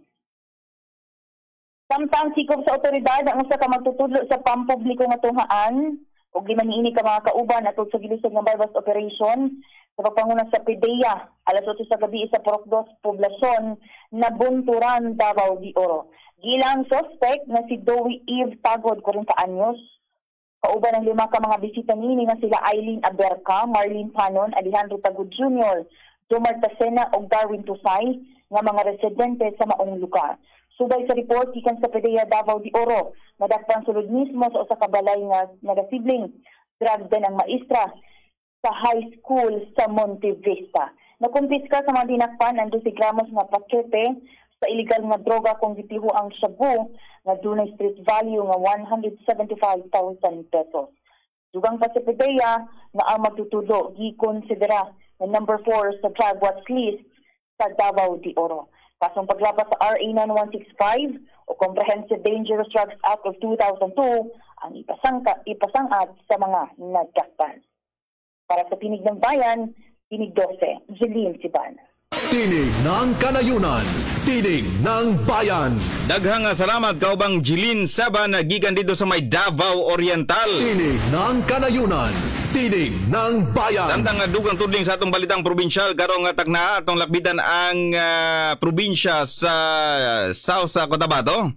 Samtang sikop sa otoridad ang usa ka magtutudlo sa pampubliko nga tunghaan ug lima niini ka mga kauban atol sa gilisod nga bypass operation sa pagpanguna sa P D E A alas eight sa gabi sa Porokdos poblasyon na Bunturan, Davao de Oro. Gilang suspect na si Dowie Eve Tagod, forty anyos. Kauban ang lima ka mga bisita niini nga sila Eileen Aberca, Marlene Panon, Alejandro Tagod Junior, Jomar Tasena ug Darwin Tusay nga mga residente sa maong lugar. Subay sa report gikan sa P D E A Davao de Oro, nadakpan sulod mismo sa usa ka balay nga nagasibling drug den ang maestra sa high school sa Monte Vista. Nakumpiska sa mga dinakpan ang two gramos nga pakete sa illegal nga droga kung gitiho ang shabu nga dunay street value nga one hundred seventy-five thousand pesos. Dugang pa sa P D E A na ang magtutudo gikonsidera na number four sa drug watch list sa Davao de Oro. Kasong paglapas sa R A nine one six five o Comprehensive Dangerous Drugs Act of two thousand two ang ipasangka, ipasangad sa mga nagkakpan. Para sa Tinig ng Bayan, Tinig twelve, Jeline Siban. Tinig ng Kanayunan, Tinig ng Bayan. Daghang salamat kaubang Jeline Saban gikan dito sa may Davao Oriental. Tinig ng Kanayunan, Tinig ng Bayan. Samtang nga dugang tudling sa atong balitang probinsyal karong nga tagna atong lakbitan ang uh, probinsya sa South Cotabato.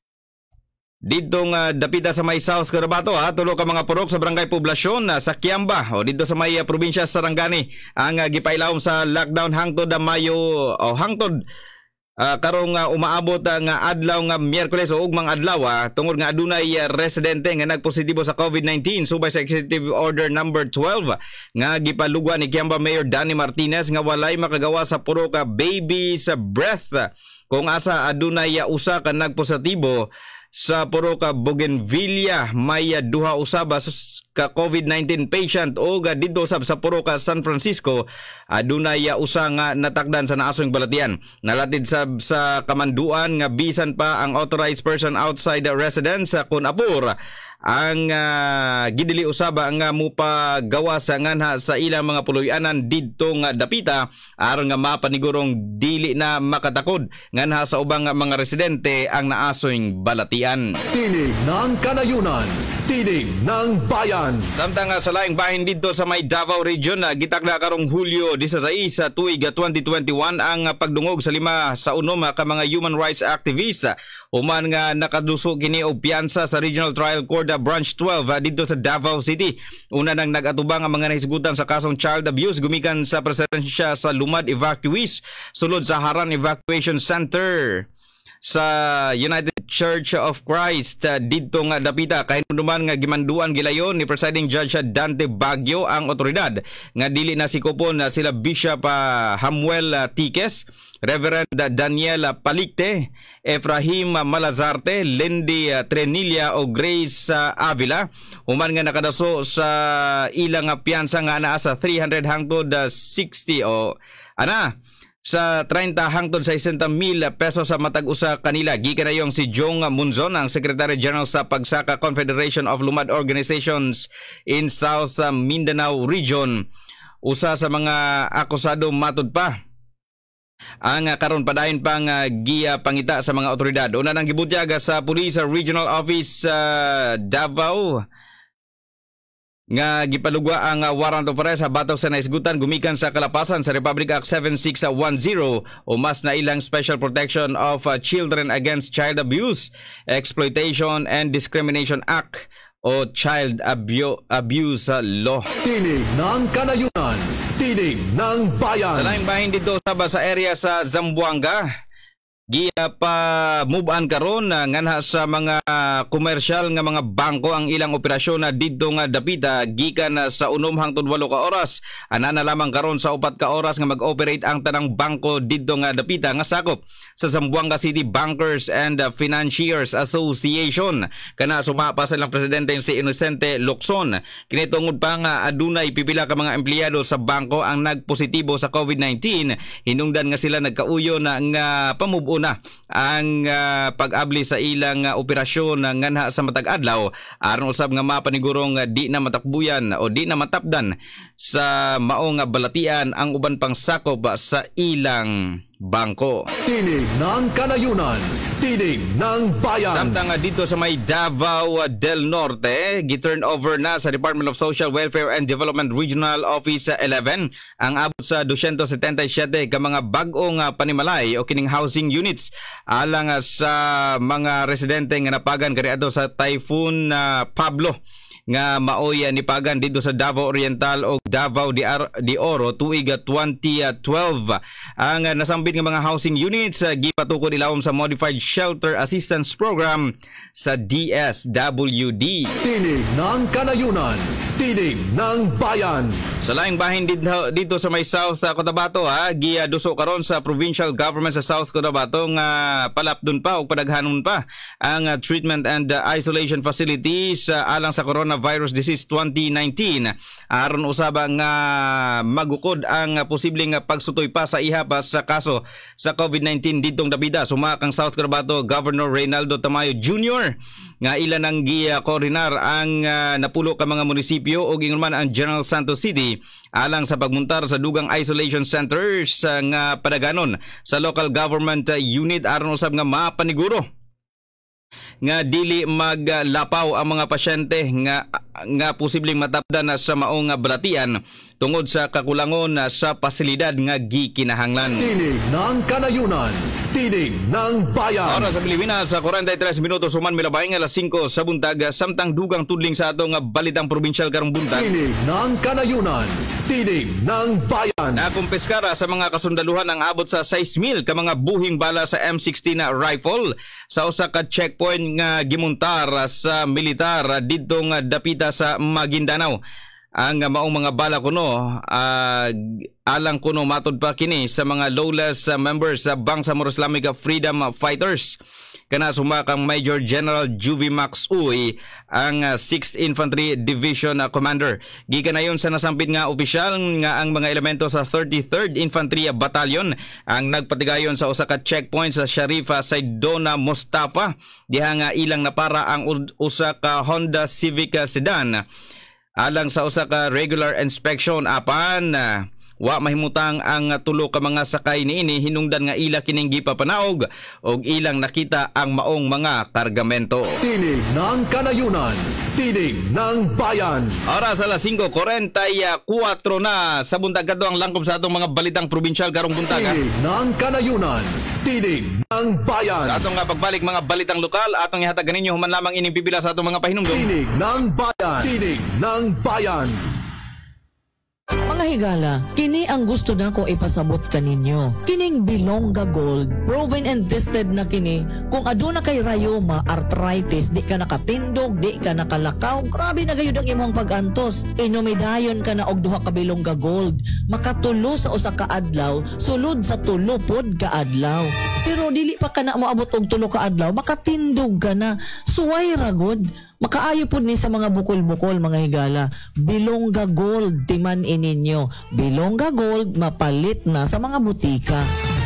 Dito nga dapita sa may South Cotabato ha, tulo ka mga purok sa barangay poblasyon uh, sa Kiamba o dito sa may uh, probinsya sa Sarangani ang uh, gipailawom sa lockdown hangtod uh, Mayo o hangtod uh, karong uh, umaabot uh, nga adlaw nga Miyerkules o ugmang adlaw uh, tungod nga adunay uh, residente nga nagpositibo sa COVID nineteen subay sa Executive Order number twelve nga gipalugwa ni Kiamba Mayor Danny Martinez nga walay makagawa sa purok uh, baby sa breath uh, kung asa adunay uh, usa ka nagpositibo sa puro ka Bougainvillea may duha usab ka COVID nineteen patient o ga dito usab sa puro ka San Francisco adunay usa nga natakdan sa naasong balatian. Nalatid sa sa kamanduan nga bisan pa ang authorized person outside the residence kun apur ang uh, gidili usaba nga mupa gawa sa nganha sa ilang mga puloy-anan didto nga dapita aron nga mapanigurong dili na makatakod nganha sa ubang mga residente ang naasoyng balatian. Tinig ng Kanayunan, Tinig ng Bayan. Samtang sa laing bahin dito sa may Davao Region uh, gitakda karong Hulyo sixteen sa tuig twenty twenty-one ang uh, pagdungog sa lima sa unom uh, ka mga human rights activists uh, human nga nakaduso kini og piyansa sa Regional Trial Court uh, Branch twelve uh, dito sa Davao City. Una nang nagatubang ang mga nahisgutan sa kasong child abuse gumikan sa presensya sa lumad evacuees sulod sa Haran Evacuation Center sa United Church of Christ uh, dito nga dapita kay numan nga gimanduan gilayon ni Presiding Judge Dante Baguio ang otoridad nga dili na sikopon uh, sila Bishop uh, Hamuel uh, Tiques, Reverend uh, Daniel uh, Palicte, Efrahim uh, Malazarte, Lindy uh, Trenilla o Grace uh, Avila human nga nakadaso sa ilang uh, piyansa nga naa sa three hundred hangtod uh, sixty o ana sa thirty hangtod sa sixty mil pesos sa matag usa kanila. Gikan na yung si Jong Munzon, ang Secretary General sa Pagsaka Confederation of Lumad Organizations in South Mindanao Region. Usa sa mga akusado matud pa ang karon padayon pang uh, giya pangita sa mga otoridad. Una nang gibutyaga sa Police Regional Office uh, Davao nga gipalugwa ang uh, warrant of arrest sa batok sa naisgutan gumikan sa kalapasan sa Republic Act seventy-six ten o mas na ilang Special Protection of uh, Children Against Child Abuse, Exploitation and Discrimination Act o Child Abu- Abuse Law. Tinig ng Kanayunan, Tinig ng Bayan. Sa laing bahin dito sa sa area sa Zamboanga, giya pa move on karon uh, nganha sa mga komersyal nga mga bangko ang ilang operasyon na didto nga dapita gikan uh, sa unom hangtod walo ka oras ana na lamang karon sa upat ka oras nga mag-operate ang tanang bangko didto nga dapita nga sakop sa Zamboanga City Bankers and uh, Financiers Association. Kana sumapa sa ilang presidente si Innocente Locson kini tungod pa nga adunay pipila ka mga empleyado sa bangko ang nagpositibo sa COVID nineteen hinungdan nga sila nagkauyo na nga pamove na ang uh, pag-abli sa ilang uh, operasyon uh, nganha sa matag adlaw aron usab nga mapanigurong uh, di na matakbuyan o di na matapdan sa maong uh, balatian ang uban pang sakop uh, sa ilang bangko. Tinig ng Kanayunan, Tinig ng Bayan. Samtang uh, dito sa may Davao uh, del Norte, giturn over na sa Department of Social Welfare and Development Regional Office uh, eleven ang abot sa two seventy-seven ka mga bag-ong uh, panimalay o kining housing units alang uh, sa mga residente nga napagan kaniadto sa Typhoon uh, Pablo nga maoy ni pagan dito sa Davao Oriental o Davao de Oro tuig twenty twelve. Ang nasambit nga mga housing units uh, gipatukod ilawom sa Modified Shelter Assistance Program sa D S W D. Tinig ng Kanayunan, Tinig ng Bayan. Sa laing bahin dito, dito sa may South uh, Cotabato, ha, giaduso karon sa provincial government sa South Cotabato nga palapdon pa o padaghanon pa ang uh, treatment and uh, isolation facilities uh, alang sa coronavirus disease twenty nineteen. Aron usaba nga magukod ang uh, posibleng uh, pagsutoy pa sa ihapas sa kaso sa COVID nineteen ditong Dabida. Sumakang South Cotabato Governor Reynaldo Tamayo Junior nga ilan ang gi-koordinar ang uh, napulo ka mga munisipyo o gingon ang General Santos City alang sa pagmuntar sa dugang isolation centers uh, nga padaganon sa local government uh, unit aron usab nga mapaniguro nga dili maglapaw ang mga pasyente nga nga posibleng matapdan sa maong balatian tungod sa kakulangon sa pasilidad nga gikinahanglan. Tinig ng Kanayunan, Tinig ng Bayan. Oras sa Pilipinas sa forty-three minutos human milabay nga alas singko sa buntag samtang dugang tudling sa atong balitang probinsyal karong buntag. Tinig ng Kanayunan, Tinig ng Bayan. Nakumpiskara sa mga kasundaluhan ang abot sa six mil ka mga buhing bala sa M sixteen na rifle sa usa ka checkpoint nga gimuntar sa militar didtong dapita sa Maguindanao. Ang maong mga bala kuno uh, alang kuno matod pa kini sa mga lawless uh, members sa Bangsamoro Islamic Freedom Fighters. Kana sumakang Major General Juvie Max Uy ang uh, sixth Infantry Division uh, Commander. Gikanayon sa nasampit nga opisyal nga ang mga elemento sa thirty-third Infantry Battalion ang nagpatigayon sa usa ka checkpoint sa Sharifa Saidona Mustafa diha nga ilang napara ang usa ka Honda Civic sedan alang sa usa ka regular inspection apan uh, wa mahimutang ang tulo ka mga sakay niini hinungdan nga ila kining gipapanaog og ilang nakita ang maong mga kargamento. Tinig ng Kanayunan, Tinig ng Bayan. Oras alas singko forty-four na sa buntag kadto ang langkob sa atong mga balitang probinsyal karong buntag. Tinig ng Kanayunan, Tinig ng Bayan. Sa atong nga pagbalik mga balitang lokal atong ihatagan ninyo human lamang ining pipila sa atong mga pahinumdom. Tinig ng Bayan, Tinig ng Bayan. Mga higala, kini ang gusto na ko ipasabot kaninyo. Kining Bilongga Gold, proven and tested na kini. Kung aduna kay rayoma, arthritis, di ka nakatindog, di ka nakalakaw, grabe na gayud ang imong pag-antos. Inumidayon ka na og duha ka Bilongga Gold. Makatulo sa usa ka adlaw, sulod sa tulo pod ka adlaw. Pero dili pa ka na moabot og tulo ka adlaw, makatindog ka na. Suway ra gud. Makaayo po ni sa mga bukol-bukol mga higala. Bilongga Gold, timan ininyo. Bilongga Gold, mapalit na sa mga butika.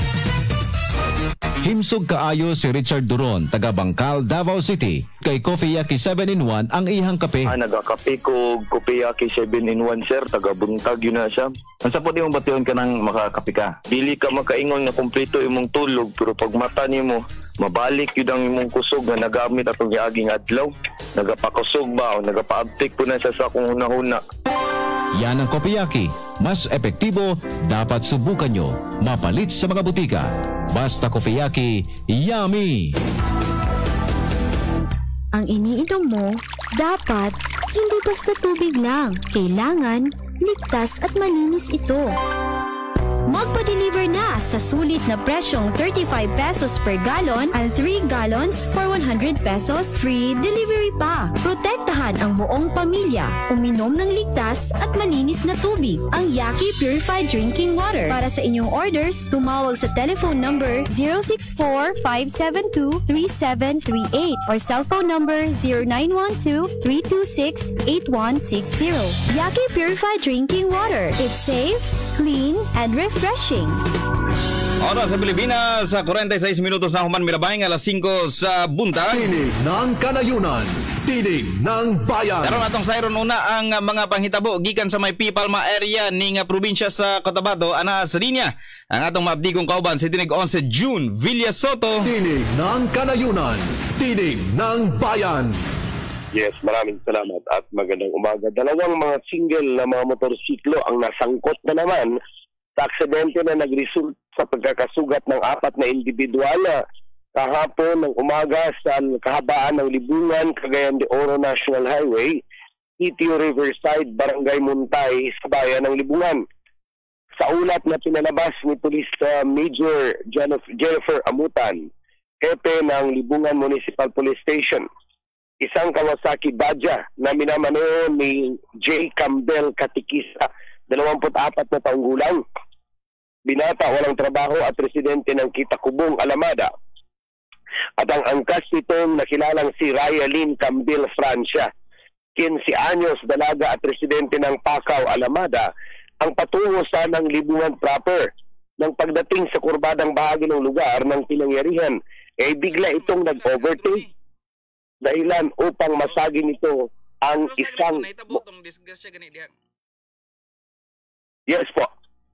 Himsog kaayo si Richard Duron, taga Bangkal, Davao City. Kay Coffee Yaki seven in one ang ihang kape. Ah, nagakape ko Coffee Yaki seven in one sir, taga buntag yun na siya. Ang sapot yung bation ka nang makakape ka. Dili ka makaingon na kumpleto imong tulog, pero pag mata nimo mabalik yun ang imong kusog na nagamit atong giaging adlaw. Nagapakusog ba o nagapaabtik po na siya sa akong hunahuna. Yan ang Coffee Yaki. Mas epektibo, dapat subukan nyo. Mapalit sa mga butika. Basta Coffee Yaki, yummy! Ang iniinom mo, dapat hindi basta tubig lang. Kailangan ligtas at malinis ito. Magpa-deliver na sa sulit na presyong thirty-five pesos per gallon and three gallons for one hundred pesos. Free delivery pa. Protektahan ang buong pamilya. Uminom ng ligtas at malinis na tubig. Ang Yaki Purified Drinking Water. Para sa inyong orders, tumawag sa telephone number zero six four, five seven two, three seven three eight or cellphone number zero nine one two, three two six, eight one six zero. Yaki Purified Drinking Water. It's safe, clean, and refreshing. Oras sa Pilipinas sa forty-six minutos na human mirabay nga alas singko sa buntag. Tinig ng Kanayunan, Tinig ng Bayan. Karon atong sayron una ang mga panghitabo gikan sa may Pipalma area ning probinsya sa Cotabato. Ana sa linya ang atong maabdigong kauban si Tinig eleven June Villa Soto. Tinig ng Kanayunan, Tinig ng Bayan. Yes, maraming salamat at magandang umaga. Dalawang mga single na mga motorsiklo ang nasangkot na naman sa aksidente na nagresult sa pagkakasugat ng apat na individual kahapon ng umaga sa kahabaan ng Libungan, Cagayan de Oro National Highway, E T O Riverside, Barangay Muntay, sa bayan ng Libungan. Sa ulat na pinalabas ni Police uh, Major Jennifer Amutan, hepe ng Libungan Municipal Police Station, isang Kawasaki Badja na minamaneho ni J. Campbell Katikista, dalawampu't apat na taong gulang. Binata, walang trabaho at residente ng Kitakubong, Alamada. At ang angkas nitong nakilalang si Raya Lynn Campbell Francia, quince anyos, dalaga at residente ng Pacau, Alamada, ang patungo sa ng Libungan proper. Nang pagdating sa kurbadang bahagi ng lugar ng pinangyarihan, eh bigla itong nag-overtake dahilan upang masagi nito ang isang... Yes po.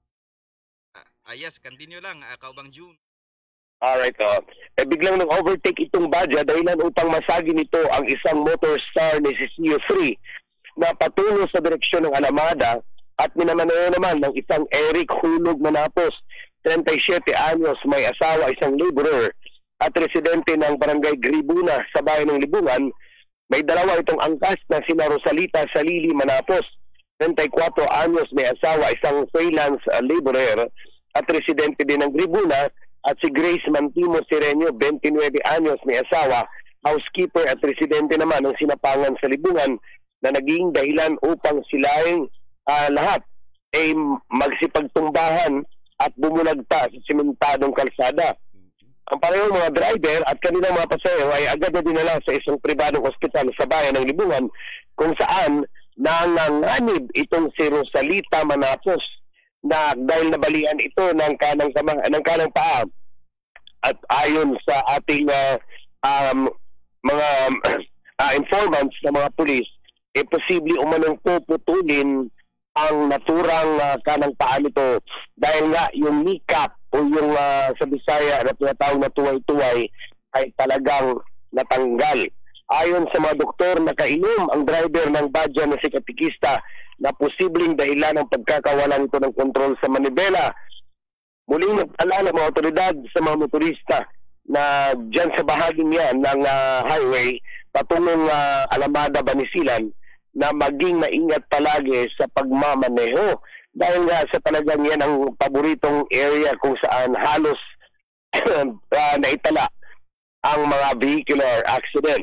Ah, yes, continue lang. Uh, Kaubang June. Alright. Uh, eh, biglang nag-overtake itong Badja dahilan upang masagi nito ang isang motor star ni C C U three na patungo sa direksyon ng Alamada at minamaneho naman ng isang Eric Hulog Manapos, thirty-seven anyos, may asawa, isang laborer at residente ng Barangay Gribuna sa bayan ng Libungan. May dalawa itong angkas na sina Rosalita Salili Manapos, thirty-four anyos, may asawa, isang freelance uh, laborer at residente din ng Gribuna, at si Grace Mantimo Sireño, twenty-nine anyos, may asawa, housekeeper at residente naman ng Sinapangan sa Libungan, na naging dahilan upang silang uh, lahat ay magsipagtumbahan at bumulagta sa simentadong kalsada. Ang parehong mga driver at kanilang mga pasahero ay agad na dinala sa isang pribadong ospital sa bayan ng Libungan, kung saan nanganganib itong si Rosalita Manapos na dahil nabalian ito ng kanang kama, ng kanang paa. At ayon sa ating uh, um, mga uh, informants ng mga pulis, eh posible umanong puputulin ang naturang uh, kanang paa nito dahil nga yung kneecap o yung uh, sa Bisaya na tinatawag na tuway-tuway ay talagang natanggal. Ayon sa mga doktor, nakainom ang driver ng Badja na si Katikista na posibleng dahilan ng pagkakawalan nito ng kontrol sa manibela. Muling nagpaalala mga otoridad sa mga motorista na dyan sa bahaging yan ng uh, highway patungong uh, Alamada, Banisilan, na maging maingat palagi sa pagmamaneho dahil nga sa talagang yan ang paboritong area kung saan halos uh, naitala ang mga vehicular accidents.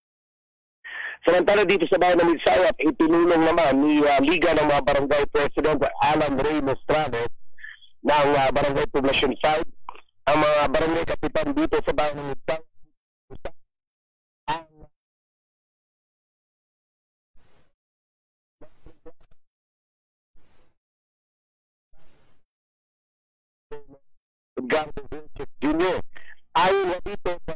Samantala dito sa bayan ng Midsayap, itinulong naman ni uh, Liga ng mga Barangay President Alan Ray Mostrales ng uh, Barangay Poblacion five, ang mga barangay kapitan dito sa bayan ng Midsayap. Junior, ayon na dito sa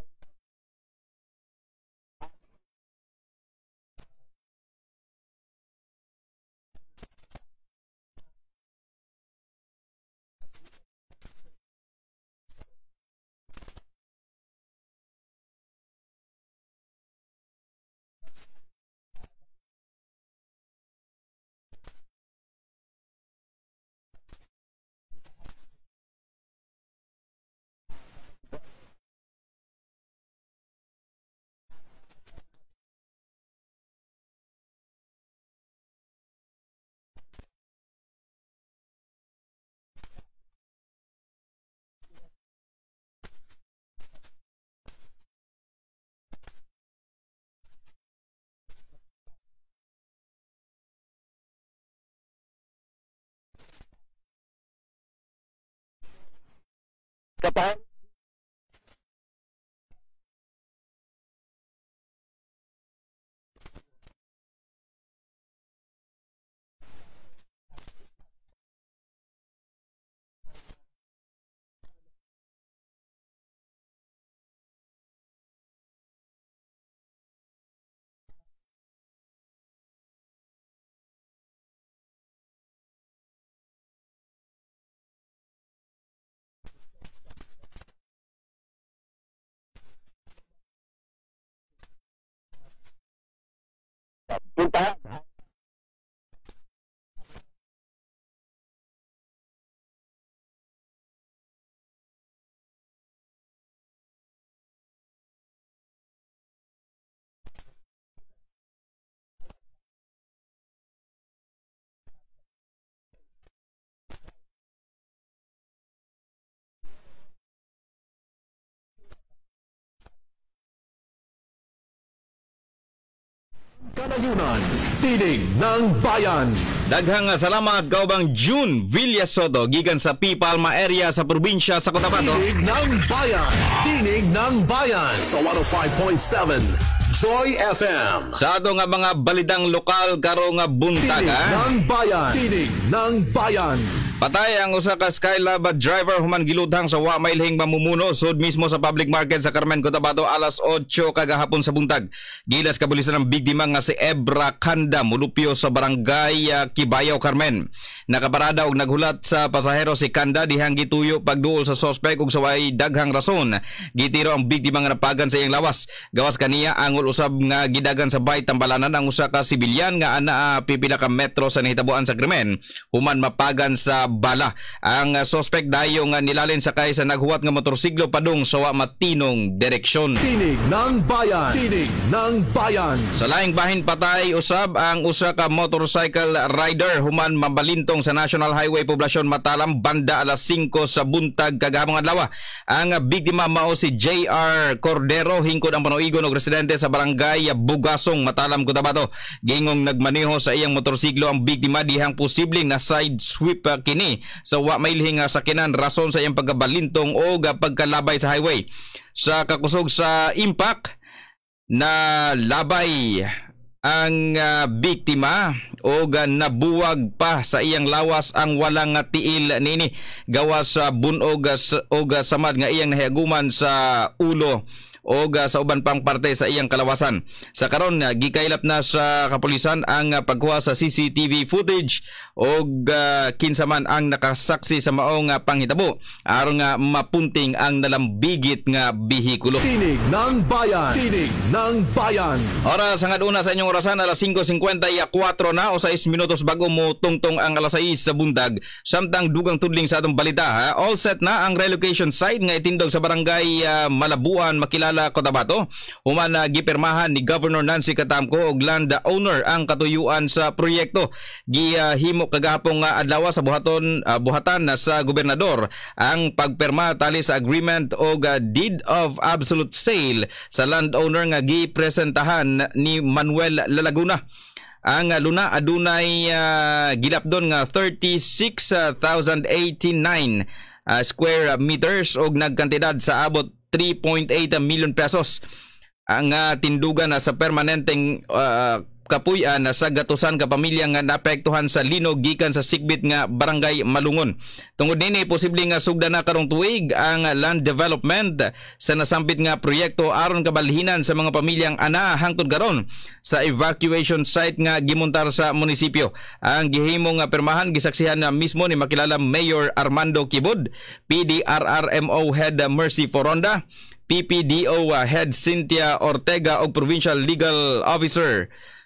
kapal Kalayunan, Tinig ng Bayan. Daghang salamat kaubang June Villasoto gikan sa P. Palma area sa probinsya sa Cotabato. Tinig ng Bayan, Tinig ng Bayan sa one oh five point seven Joy F M. Sa ato nga mga balitang lokal karong nga buntag. Tinig ng Bayan, Tinig ng Bayan. Patay ang usa ka Skylab driver human giludhang sa wa mailhing mamumuno sud mismo sa public market sa Carmen, Cotabato alas otso kagahapon sa buntag. Gilas kabulisan ng biktima nga si Ebra Kanda mulupyo sa barangay uh, Kibayaw, Carmen. Nakaparada og naghulat sa pasahero si Kanda dihang gituyo pagduol sa suspect ug sa way daghang rason. Gitiro ang biktima nga napagan sa iyang lawas. Gawas kaniya angol usab nga gidagan sa bay tambalanan ang usa ka sibilyan nga ana uh, pipila ka metro sa nahitabuan sa krimen human mapagan sa bala. Ang uh, suspect dayo nga nilalin sakay sa naghuwat nga motorsiklo padung sa wa matinong direksyon. Tinig ng Bayan, Tinig ng Bayan. Sa laing bahin patay usab ang usa ka motorcycle rider human mabalintong sa National Highway Poblasyon Matalam banda alas singko sa buntag kagahapon adlaw. Ang uh, biktima mao si J R Cordero hingkod ang panuigon og residente sa barangay Bugasong, Matalam, Cotabato. Gingong nagmaneho sa iyang motorsiklo ang biktima dihang posibleng na side sweep uh, kini sa wa mailhing sakinan rason sa iyang pagkabalintong o pagkalabay sa highway. Sa kakusog sa impact na labay ang uh, biktima o nabuwag pa sa iyang lawas ang walang tiil nini gawas sa bunog o samad nga iyang nahiaguman sa ulo o sa uban pang parte sa iyang kalawasan. Sa karon gikaylap na sa kapulisan ang pagkuha sa C C T V footage o uh, kinsa man ang nakasaksi sa maong uh, panghitabo aron nga mapunting ang nalambigit nga bihikulo. Tinig ng Bayan, Tinig ng Bayan. Oras ang aduna sa inyong orasan alas singko singkwenta y kuwatro na o sais minutos bago mo tungtong ang alas sais sa bundag. Samtang dugang tudling sa atong balita ha. All set na ang relocation site nga itindog sa barangay uh, Malabuan, Makilala, Cotabato. Human uh, gipirmahan ni Governor Nancy Catamco og land owner ang katuyuan sa proyekto. Gihimo uh, kagahapon nga uh, adlaw sa buhaton uh, buhatan uh, sa gobernador ang pagpirma tali sa agreement og uh, deed of absolute sale sa land owner nga gipresentahan ni Manuel Lalaguna. Ang uh, luna adunay uh, gilapdon nga thirty-six thousand eighty-nine uh, square meters og nagkantidad sa abot three point eight million pesos. Ang uh, tindugan uh, sa permanenteng uh, kapuy-an uh, sa gatusan ka pamilya nga naapektuhan sa linog gikan sa sikbit nga barangay Malungon. Tungod nini posible nga sugda na karong tuig ang uh, land development sa nasampit nga proyekto aron kabalhinan sa mga pamilyang ana hangtod karon sa evacuation site nga gimontar sa munisipyo. Ang gihimo nga permahan gisaksihan na mismo ni makilala Mayor Armando Kibud, P D R R M O Head Mercy Foronda, P P D O Head Cynthia Ortega o Provincial Legal Officer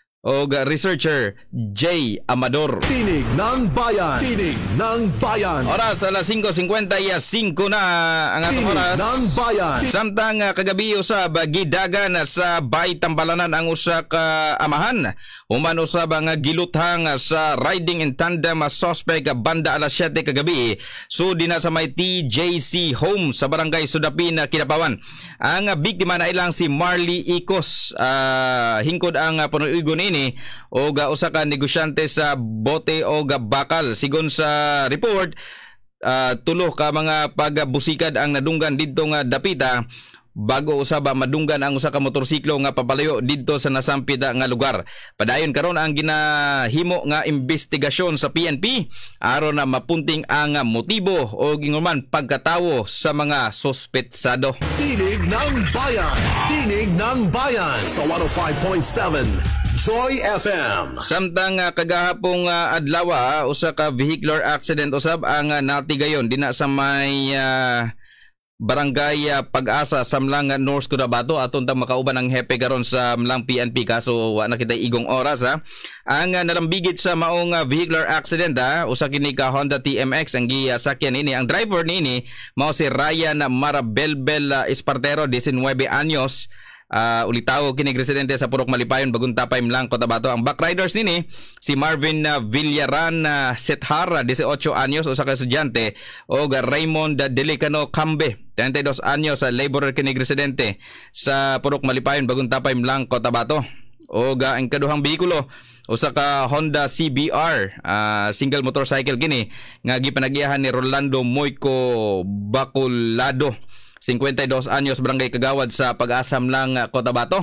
o researcher J. Amador. Tinig ng Bayan, Tinig ng Bayan. Oras alas singko singkwenta y cinco na ang atong oras. Tinig ng Bayan. Samtang uh, kagabi usab gidagan sa bay tambalanan ang usa ka amahan. Human usab nga giluthang sa riding in tandem suspect banda alas siyete kagabi. So di na sa may T J C home sa barangay Sudapin, Kidapawan. Ang uh, biktima na ilang si Marley Icos. Uh, hingkod ang uh, panuigon ini o ga usa ka negosyante sa bote o ga bakal. Sigon sa report, uh, tulo ka mga pagbusikad ang nadunggan didto nga dapita bago usaba madunggan ang usa ka motorsiklo nga papalayo didto sa nasampita nga lugar. Padayon karon ang ginahimo nga investigasyon sa P N P aron na mapunting ang motibo o ginguman pagkatawo sa mga sospetsado. Tinig ng Bayan, Tinig ng Bayan sa one oh five point seven Joy F M. Samtang uh, kagahapong uh, adlaw uh, usa ka vehicular accident usab ang uh, natigayon dina sa may uh, barangay uh, Pag-asa sa Mlang North Cotabato aton ta makauban ang hepe karon sa Mlang P N P kaso wa na kitay igong oras ha. Ang uh, nalambigit sa maong uh, vehicular accident ha, usa kini ka Honda T M X ang gisakyan ini. Ang driver niini mao si Ryan Marabelbel uh, Espartero, nineteen anyos. Uh, ulitaw kinig residente sa Purok Malipayon, Bagong Tapay, Mlang, Cotabato. Ang backriders nini si Marvin uh, Villaran uh, Sethar, eighteen anyos, usa ka estudyante, o Raymond Delicano Cambe, thirty-two anyos, sa uh, laborer kinig residente sa Purok Malipayon, Bagong Tapay, Mlang, Cotabato. o ga ang kaduhang behikulo usa ka Honda C B R uh, single motorcycle kini nga gipanagiyahan ni Rolando Moico Bacolado, fifty-two anyos, barangay Kagawad sa Pag-asam lang, Cotabato.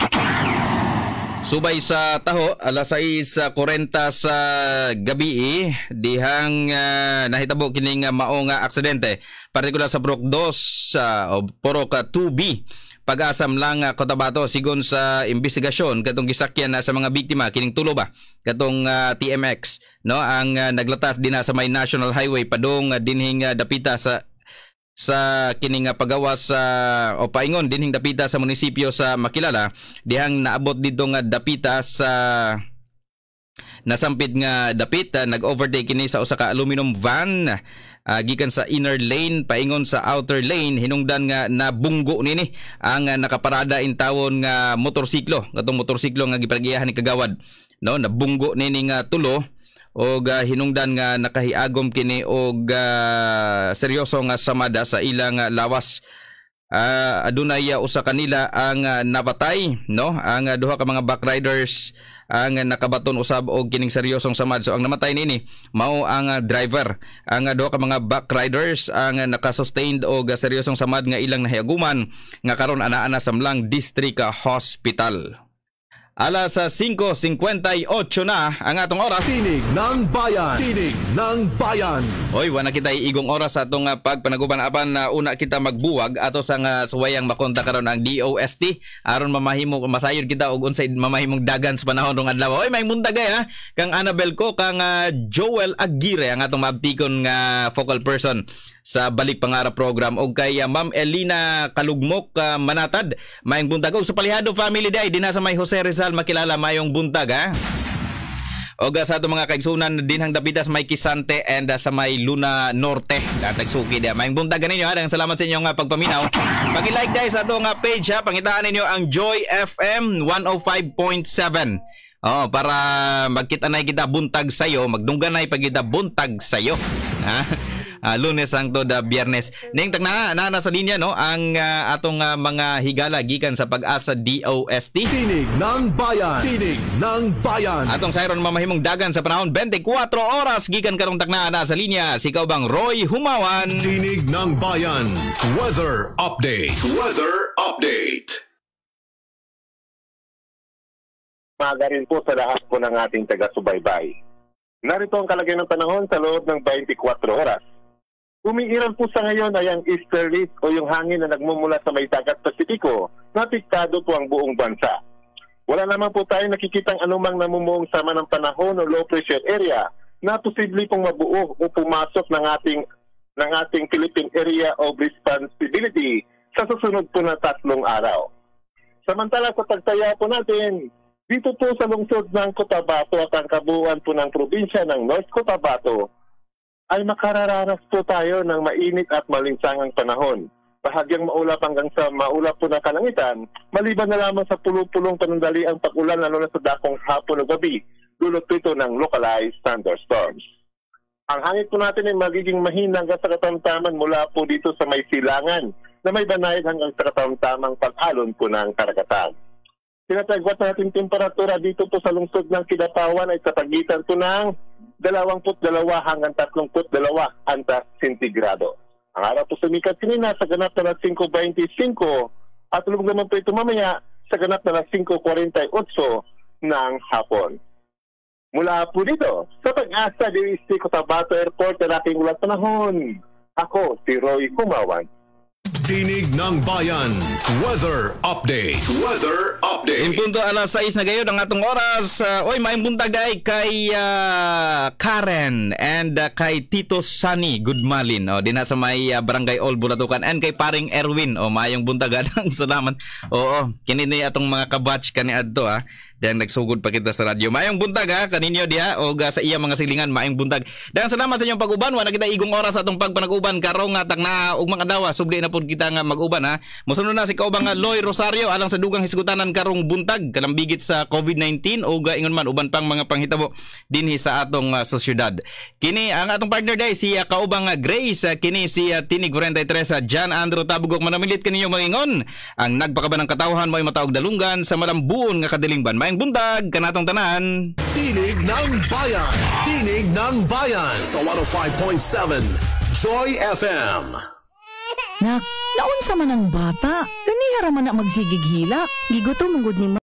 Subay sa taho alas sais forty sa gabi dihang uh, nahitabo kining uh, mao nga aksidente partikular sa Purok two uh, o Purok two B Pag-asam lang, uh, Cotabato. Sigon sa investigasyon katong gisakyan na uh, sa mga biktima kining tulo ba katong uh, T M X no ang uh, naglatas din na sa may National Highway padung uh, dinhing uh, dapita sa sa kining uh, pagawas sa uh, o paingon dinhing dapita sa munisipyo sa Makilala dihang naabot dito nga dapita sa nasampid nga dapit uh, nag-overtake kini sa usa ka aluminum van uh, gikan sa inner lane paingon sa outer lane. Hinungdan nga nabunggo nini ang uh, nakaparada in tawon nga motorsiklo katong motorsiklo nga gipanagiyahan ni Kagawad no nabunggo nini nga tulo og uh, hinungdan nga nakahiagom kini og uh, seryoso nga samada sa ilang uh, lawas. Uh, adunay uh, usa kanila ang uh, napatay no ang uh, duha ka mga backriders ang uh, nakabaton usab og kining seryosong samad. So ang namatay nini mao ang uh, driver. Ang uh, duha ka mga backriders ang uh, nakasustained og uh, seryosong samad nga ilang nahiaguman nga karon anaa na sa Mlang District Hospital. Alas five fifty-eight na ang atong oras. Tinig ng Bayan. Tinig ng Bayan. Hoy, wala kita igong oras sa atong uh, pagpanaguban apan na uh, una kita magbuwag ato sa uh, suwayang makonta karon ang D O S T aron mamahimo masayod kita og unsay mamahimong dagan sa panahon rong adlaw. Hoy, may muntagay ha kang Annabel ko kang uh, Joel Aguirre ang atong mabtikon nga focal person sa Balik Pangarap program og kay uh, Ma'am Elina Kalugmok uh, Manatad mayong buntag og sa Palihado family day dinha sa may Jose Rizal Makilala mayong buntag ha. Og uh, sa ato mga kaigsunan dinhang dapitas may Kisante and uh, sa may Luna Norte datagsuki dia mayong buntag ninyo ha. Daghang salamat sa inyong uh, pagpaminaw. Pagi-like guys sa ato nga page ha, pangitaan ninyo ang Joy F M one oh five point seven. Oh, para magkita na kita buntag sayo, magdungganay pag kita buntag sayo. Ha? Uh, Lunes hangtod uh, Biyernes. Ning tagna na nasa linya no ang uh, atong uh, mga higala gikan sa Pag-asa D O S T. Tinig ng Bayan. Tinig ng Bayan. Atong sayron mamahimong dagan sa panahon twenty-four oras gikan karong tagna na sa linya si Kaubang Roy Humawan. Tinig ng Bayan. Weather update. Weather update. Maaga rin po sa lahat po ng ating taga-subaybay. Narito ang kalagayan ng panahon sa loob ng twenty-four oras. Umiiral po sa ngayon ay ang easterlies o yung hangin na nagmumula sa may dagat Pasipiko na apektado po ang buong bansa. Wala naman po tayong nakikitang anumang namumuong sama ng panahon o low pressure area na posible pong mabuo o pumasok ng ating, ng ating Philippine Area of Responsibility sa susunod po na tatlong araw. Samantala sa pagtaya po natin, dito po sa lungsod ng Cotabato at ang kabuuan po ng probinsya ng North Cotabato ay makararanas po tayo ng mainit at malinsangang panahon. Bahagyang maulap hanggang sa maulap po na kalangitan, maliban na lamang sa pulong-pulong panandali ang pag-ulan lalo na sa dakong hapon o gabi, dulot ito ng localized thunderstorms. Ang hangin po natin ay magiging mahina hanggang sa katamtaman mula po dito sa may silangan na may banayad hanggang sa katamtamang pag-alon po ng karagatan. Tinatagwat natin temperatura dito po sa lungsod ng Kidapawan ay sa pagitan po ng dalawampu't dalawa hanggang tatlongpu't dalawa antas sentigrado. Ang araw po sumikat kanina sa ganap na alas five twenty-five at lumag naman po ito mamaya sa ganap na alas five forty-eight ng hapon. Mula po dito sa Pag-asa D O S T Cotabato Airport na aking ulat panahon. Ako si Roy Humawan. Tinig ng Bayan. Weather update. Weather update. In punto alas sais na gayon ang atong oras. Uh, oy, maayong buntag ay kay uh, Karen and uh, kay Tito Sunny Goodmalin. O, din na sa may uh, Barangay Old Buratukan and kay paring Erwin. O, maayong buntag adang salamat. Oo, kinini atong mga kabatch kani adto ah. Dahil nagsugod pa kita sa radyo. Maayong buntag ha, kaninyo diha o uh, sa iya mga silingan, maayong buntag. Dahil salamat sa inyong pag-uban. Wala kita igong oras atong pagpanag-uban karong nga tag na ug mga dawa subli na pud kita nga mag-uban ha. Mosunod na si Kaubang nga Loy Rosario alang sa dugang hisgutanan karong buntag kalambigit sa COVID nineteen o uh, ingon man uban pang mga panghitabo dinhi sa atong uh, sosyedad. Kini ang atong partner day si uh, Kaubang uh, Grace, uh, kini si uh, Tinig forty-three sa uh, John Andrew Tabugok manamilit kaninyo mangingon. Ang nagpakaban ng katawhan mo ay mataog dalunggan sa malambuon nga kadiling ban. Mayang buntag, kanatong tanan. Tinig ng Bayan. Tinig ng Bayan sa one oh five point seven Joy F M. Nak, naunsa man ang bata? Ganihara man na magsigig hila. Gigutom ang good ni